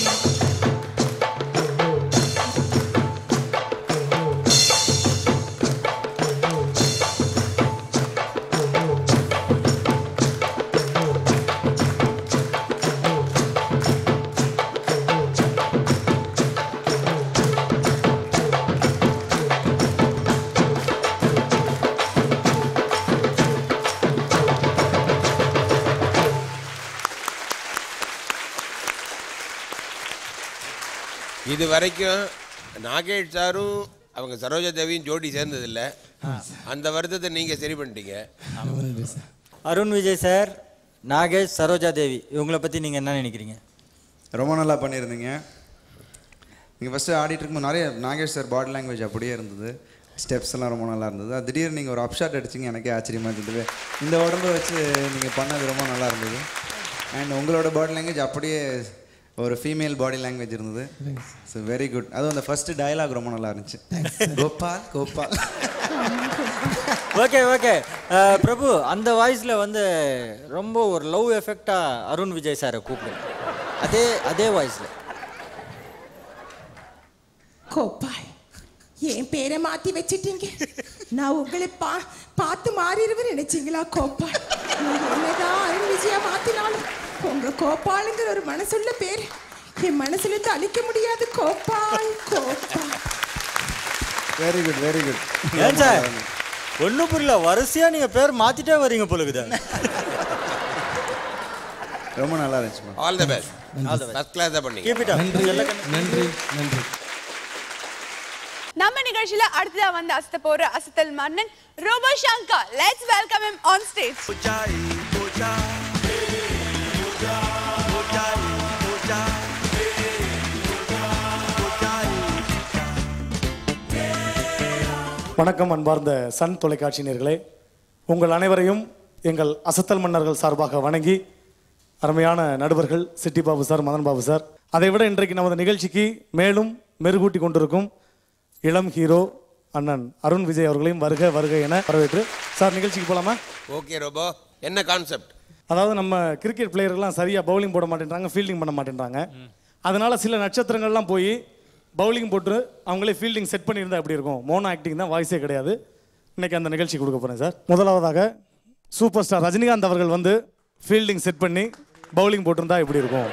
இது வரைக்கும் நாகேஷ் சாரும் அவங்க சரோஜா தேவியும் ஜோடி சேர்ந்ததில்லை. அந்த வருத்தத்தை நீங்கள் சரி பண்ணிட்டீங்க. அருண் விஜய் சார், நாகேஷ், சரோஜா தேவி இவங்களை பற்றி நீங்கள் என்ன நினைக்கிறீங்க? ரொம்ப நல்லா பண்ணியிருந்தீங்க. நீங்கள் ஃபஸ்ட்டு ஆடிட்டு இருக்கும்போது நிறைய நாகேஷ் சார் பாடி லாங்குவேஜ் அப்படியே இருந்தது, ஸ்டெப்ஸ் எல்லாம் ரொம்ப நல்லா இருந்தது. திடீர்னு நீங்கள் ஒரு அப்ஷாட் அடிச்சிங்க, எனக்கே ஆச்சரியமாக இருந்தது. இந்த உடம்பை வச்சு நீங்கள் பண்ணது ரொம்ப நல்லா இருந்தது. அண்ட் உங்களோட பாடி லாங்குவேஜ் அப்படியே ஒரு ஃபீமேல் பாடி லாங்குவேஜ் இருந்தது. So very good. அதுவும் அந்த ஃபஸ்ட்டு டயலாக் ரொம்ப நல்லா இருந்துச்சு. கோபால் கோபால். ஓகே ஓகே பிரபு, அந்த வாய்ஸில் வந்து ரொம்ப ஒரு லவ் எஃபெக்டாக அருண் விஜய் சாரை கூப்பிடுங்க, அதே அதே வாய்ஸில். கோபால், என் பேரை மாத்தி வச்சிட்டீங்க. நான் உங்களை பா பார்த்து மாறிடுவேன் நினைச்சீங்களா கோபால்? என்னதான் அருண் விஜயா மாத்தினாலும் உங்க கோபாலுங்கிற ஒரு மனசுள்ள பேர் என் மனசுல இருந்து அழிக்க முடியாது. Gopal Gopal. Very good very good. ஏன் சார் ஒன்றும் புரியல, வரிசையாக நீங்கள் பேர் மாற்றிட்டே வரீங்க பொழுது. ரொம்ப நல்லா இருந்துச்சு. All the best. All the best. First கிளாஸா பண்ணீங்க. நன்றி நன்றி நன்றி. நம்ம நிகழ்ச்சியில அடுத்ததா வந்து அசத்த போற அசத்தல் மன்னன் Robo Shankar. Let's welcome him on stage. வணக்கம் அன்பார்ந்த சன் தொலைக்காட்சி நேயர்களே, உங்கள் அனைவரையும் எங்கள் அசத்தல் மன்னர்கள் சார்பாக வணங்கி, அருமையான நடுவர்கள் சிட்டி பாபு சார், மதன் பாபு சார், அதை விட இன்றைக்கு நமது நிகழ்ச்சிக்கு மேலும் மெருகூட்டி கொண்டிருக்கும் இளம் ஹீரோ அண்ணன் அருண் விஜய் அவர்களையும் வருக வருக என வரவேற்று, சார் நிகழ்ச்சிக்கு போகலாமா? ஓகே ரோபோ, என்ன கான்செப்ட்? அதாவது நம்ம கிரிக்கெட் பிளேயர்கள்லாம் சரியாக பவுலிங் போட மாட்டேன்றாங்க, ஃபீல்டிங் பண்ண மாட்டேன்றாங்க. அதனால சில நட்சத்திரங்கள்லாம் போய் பவுலிங் போட்டு அவங்களே ஃபீல்டிங் செட் பண்ணியிருந்தா எப்படி இருக்கும்? மோனோ ஆக்டிங் தான், வாய்ஸே கிடையாது. இன்னைக்கு அந்த நிகழ்ச்சி கொடுக்க போகிறேன் சார். முதலாவதாக சூப்பர் ஸ்டார் ரஜினிகாந்த் அவர்கள் வந்து ஃபீல்டிங் செட் பண்ணி பவுலிங் போட்டிருந்தா எப்படி இருக்கும்?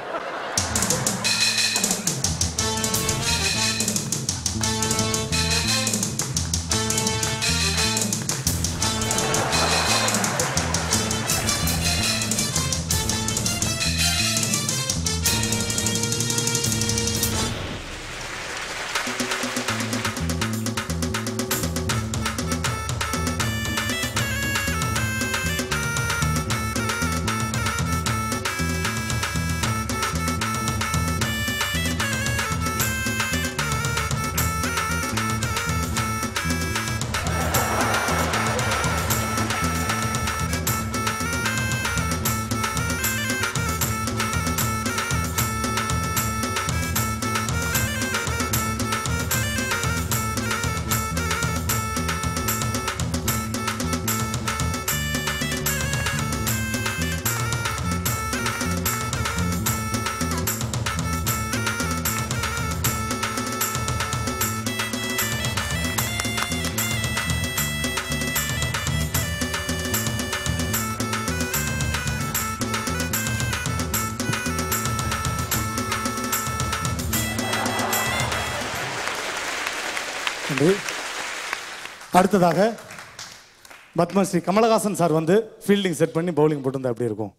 அடுத்ததாக பத்மஸ்ரீ கமலஹாசன் சார் வந்து ஃபீல்டிங் செட் பண்ணி பவுலிங் போட்டிருந்தா எப்படி இருக்கும்?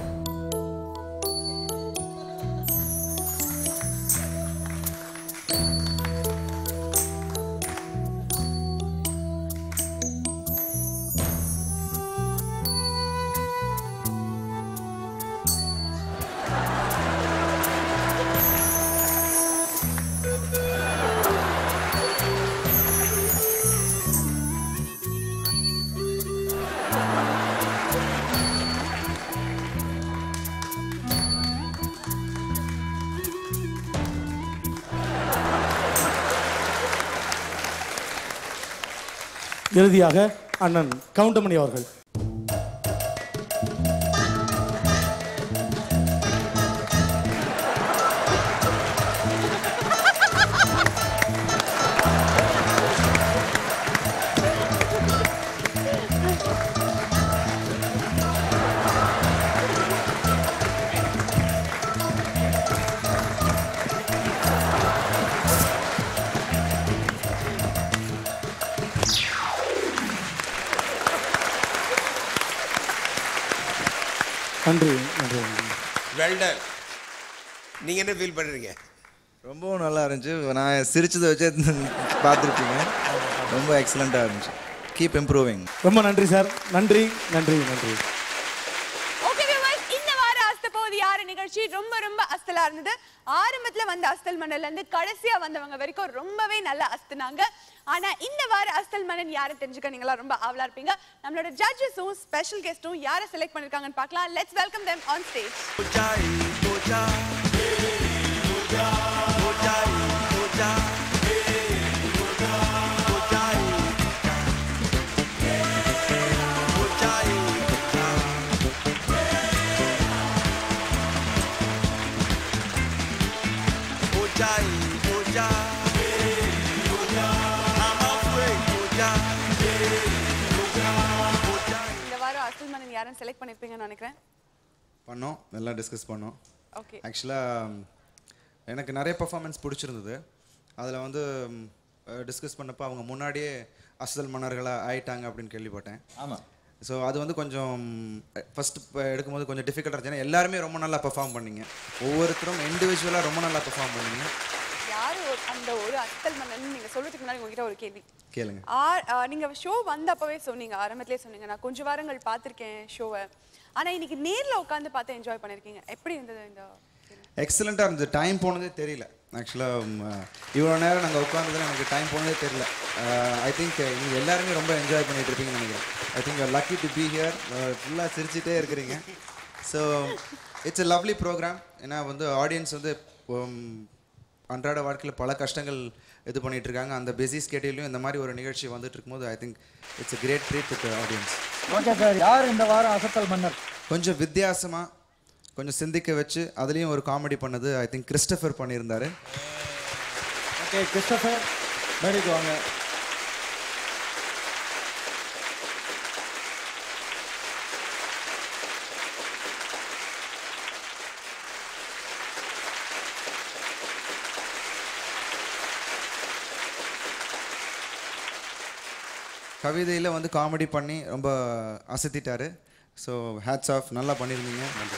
இறுதியாக அண்ணன் கவுண்டமணி அவர்கள். நன்றி நன்றி. வெல்டன். நீங்க என்ன ஃபீல் பண்றீங்க? ரொம்பவும் நல்லா இருந்துச்சு. நான் சிரிச்சதை வச்சு பார்த்துருப்பீங்க. ரொம்ப எக்ஸலண்ட்டாக இருந்துச்சு. Keep improving. ரொம்ப நன்றி சார். நன்றி நன்றி நன்றி. ஓகே வியூவர்ஸ், இந்த வார அஸ்த போவது யாரு நிகழ்ச்சி ரொம்ப ரொம்ப அஸ்தலா இருந்தது. ஆரம்பத்துல வந்த அஸ்தல் மன்னன்ல இருந்து கடைசியா வந்தவங்க வரைக்கும் ரொம்பவே நல்லா அஸ்தினாங்க. ஆனா இந்த வார அஸ்தல் மன்னன் யாரை தெரிஞ்சுக்க நீங்களா ரொம்ப ஆவலா இருப்பீங்க. நம்மளோட ஜட்ஜஸும் ஸ்பெஷல் கெஸ்டும் யாரை செலக்ட் பண்ணிருக்காங்கன்னு பார்க்கலாம். Let's welcome them on stage. யாரன் செலக்ட் பண்ணிருப்பீங்கன்னு நினைக்கிறேன். பண்ணோம், நல்லா டிஸ்கஸ் பண்ணோம். ஓகே. ஆக்சுவலாக எனக்கு நிறைய பெர்ஃபார்மன்ஸ் பிடிச்சிருந்தது. அதில் வந்து டிஸ்கஸ் பண்ணப்போ அவங்க முன்னாடியே அசல் மன்னர்களாக ஆயிட்டாங்க அப்படின்னு கேள்விப்பட்டேன். ஆமாம். ஸோ அது வந்து கொஞ்சம் ஃபர்ஸ்ட் எடுக்கும்போது கொஞ்சம் டிஃபிகல்ட்டாக இருந்துச்சு. எல்லாருமே ரொம்ப நல்லா பெர்ஃபார்ம் பண்ணீங்க. ஒவ்வொருத்தரும் இண்டிவிஜுவலாக ரொம்ப நல்லா பெர்ஃபார்ம் பண்ணீங்க. யாரு அந்த ஒரு அசத்தல் மன்னன் நீங்க சொல்றதுக்கு முன்னாடி உங்ககிட்ட ஒரு கேள்வி கேளுங்க. நீங்க ஷோ வந்தப்பவே சொன்னீங்க, ஆரம்பத்திலே சொன்னீங்க, நான் கொஞ்சம் வாரங்கள் பார்த்துருக்கேன் ஷோவை, ஆனா இன்னைக்கு நேர்ல உட்காந்து பார்த்து என்ஜாய் பண்ணிருக்கீங்க. எப்படி இருந்தது இந்த? எக்ஸலண்ட்டாக இருந்தது. டைம் போனதே தெரியல. ஆக்சுவலாக இவ்வளோ நேரம் நாங்கள் உட்காந்ததில் எனக்கு டைம் போனதே தெரியல. ஐ திங்க் நீங்கள் எல்லாருமே ரொம்ப என்ஜாய் பண்ணிட்டு இருப்பீங்கன்னு நினைக்கிறேன். I think you're lucky to be here. ஃபுல்லாக சிரிச்சிட்டே இருக்கிறீங்க. So it's a lovely programme. ஏன்னா வந்து ஆடியன்ஸ் வந்து அன்றாட வாழ்க்கையில் பல கஷ்டங்கள் இது பண்ணிட்டு இருக்காங்க. அந்த பிஸி ஸ்கெடியூலையும் இந்த மாதிரி ஒரு நிகழ்ச்சி வந்துட்டு இருக்கும்போது I think it's a great treat to audience. Okay sir, யார் இந்த வாரம் அசத்தல் மன்னர்? கொஞ்சம் வித்தியாசமாக கொஞ்சம் சிந்திக்க வச்சு அதுலேயும் ஒரு காமெடி பண்ணது ஐ திங்க் கிறிஸ்டபர் பண்ணியிருந்தாரு. ஓகே கிறிஸ்டபர், மேடைக்கு வாங்க. கவிதையில் வந்து காமெடி பண்ணி ரொம்ப அசத்திட்டாரு. ஸோ ஹேட்ஸ் ஆஃப், நல்லா பண்ணியிருந்தீங்க. நன்றி.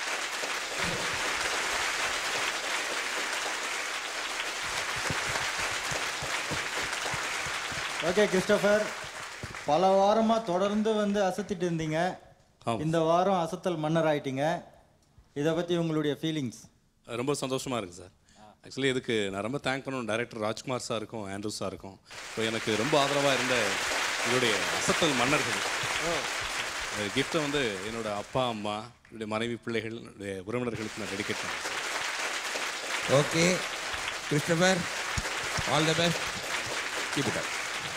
ஓகே கிறிஸ்டபர், பல வாரமாக தொடர்ந்து வந்து அசத்திட்டு இருந்தீங்க. இந்த வாரம் அசத்தல் மன்னர் ஆயிட்டீங்க. இதை பற்றி உங்களுடைய ஃபீலிங்ஸ்? ரொம்ப சந்தோஷமாக இருக்குது சார். ஆக்சுவலி இதுக்கு நான் ரொம்ப தேங்க் பண்ணணும் டைரக்டர் ராஜ்குமார் சாருக்கும் ஆண்ட்ரூ சாருக்கும். இப்போ எனக்கு ரொம்ப ஆதரவாக இருந்த என்னுடைய அசத்தல் மன்னர்கள் கிஃப்ட்டை வந்து என்னோட அப்பா அம்மா, என்னுடைய மனைவி, பிள்ளைகள், என்னுடைய உறவினர்களுக்கு நான் டெடிகேட் பண்ணேன். Okay Christopher, all the best, keep it up.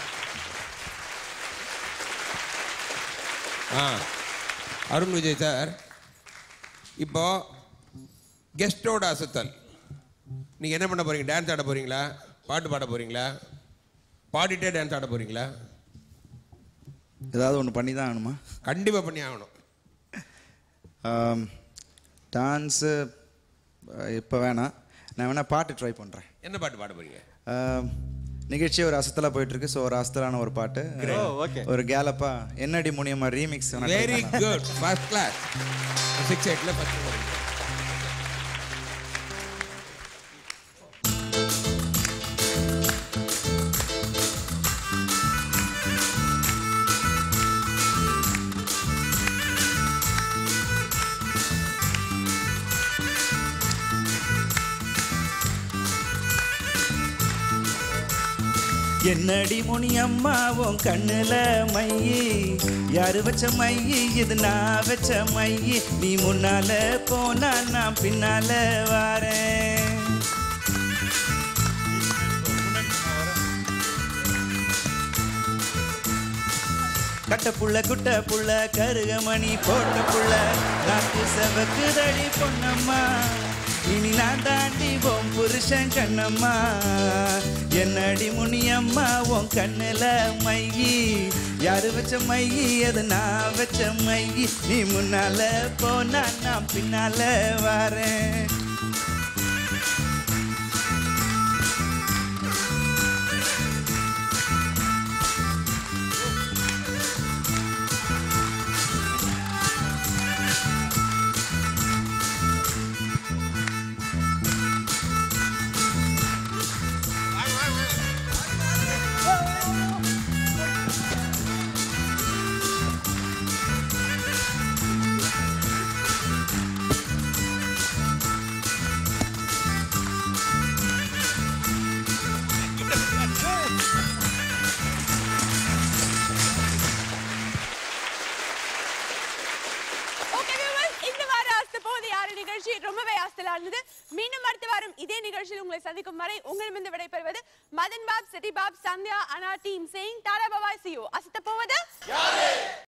ஆ அருண் விஜய் சார், இப்போ கெஸ்டோட அசத்தல் நீங்கள் என்ன பண்ண போகிறீங்க? டான்ஸ் ஆட போகிறீங்களா? பாட்டு பாட போகிறீங்களா? பாடிட்டே டான்ஸ் ஆட போகிறீங்களா? ஏதாவது ஒன்று பண்ணி தான் ஆகணுமா? கண்டிப்பாக பண்ணி ஆகணும். டான்ஸு இப்போ வேணாம், நான் வேணால் பாட்டு ட்ரை பண்ணுறேன். என்ன பாட்டு பாட போகிறீங்க? நிகழ்ச்சி ஒரு அசத்தலாக போயிட்டுருக்கு. ஸோ ஒரு அசத்தலான ஒரு பாட்டு, ஒரு கேலப்பா என்னடி Muniyamma remix. Very good, first class. Six எயிட்டில் ஃபஸ்ட். என்னடி முனியம்மா உன் கண்ணுல மையி, யாரு வச்ச மையி இது நான் வச்ச மையி, நீ முன்னால போனா நான் பின்னால வாரேன். கட்ட புள்ள குட்ட புள்ள கருகமணி போட்ட புள்ள நாக்கு செவக்குதடி பொன்னம்மா, இனி நான் தாண்டி உன் புருஷன் கண்ணம்மா. என்னடி முனியம்மா உன் கண்ணுல மையி, யாரு வச்ச மையி அது நான் வச்ச மையி, நீ முன்னால போனா நான் பின்னால வாரேன். ரொம்பவே ஆஸ்தலா இருந்தது. மீண்டும் அடுத்த வாரம் இதே நிகழ்ச்சியில் உங்களை சந்திக்கும் வரை உங்களிடமிருந்து விடைபெறுவது மதன் பாப், சிட்டி பாப், சந்தியா, அனா team saying tata bye, see you.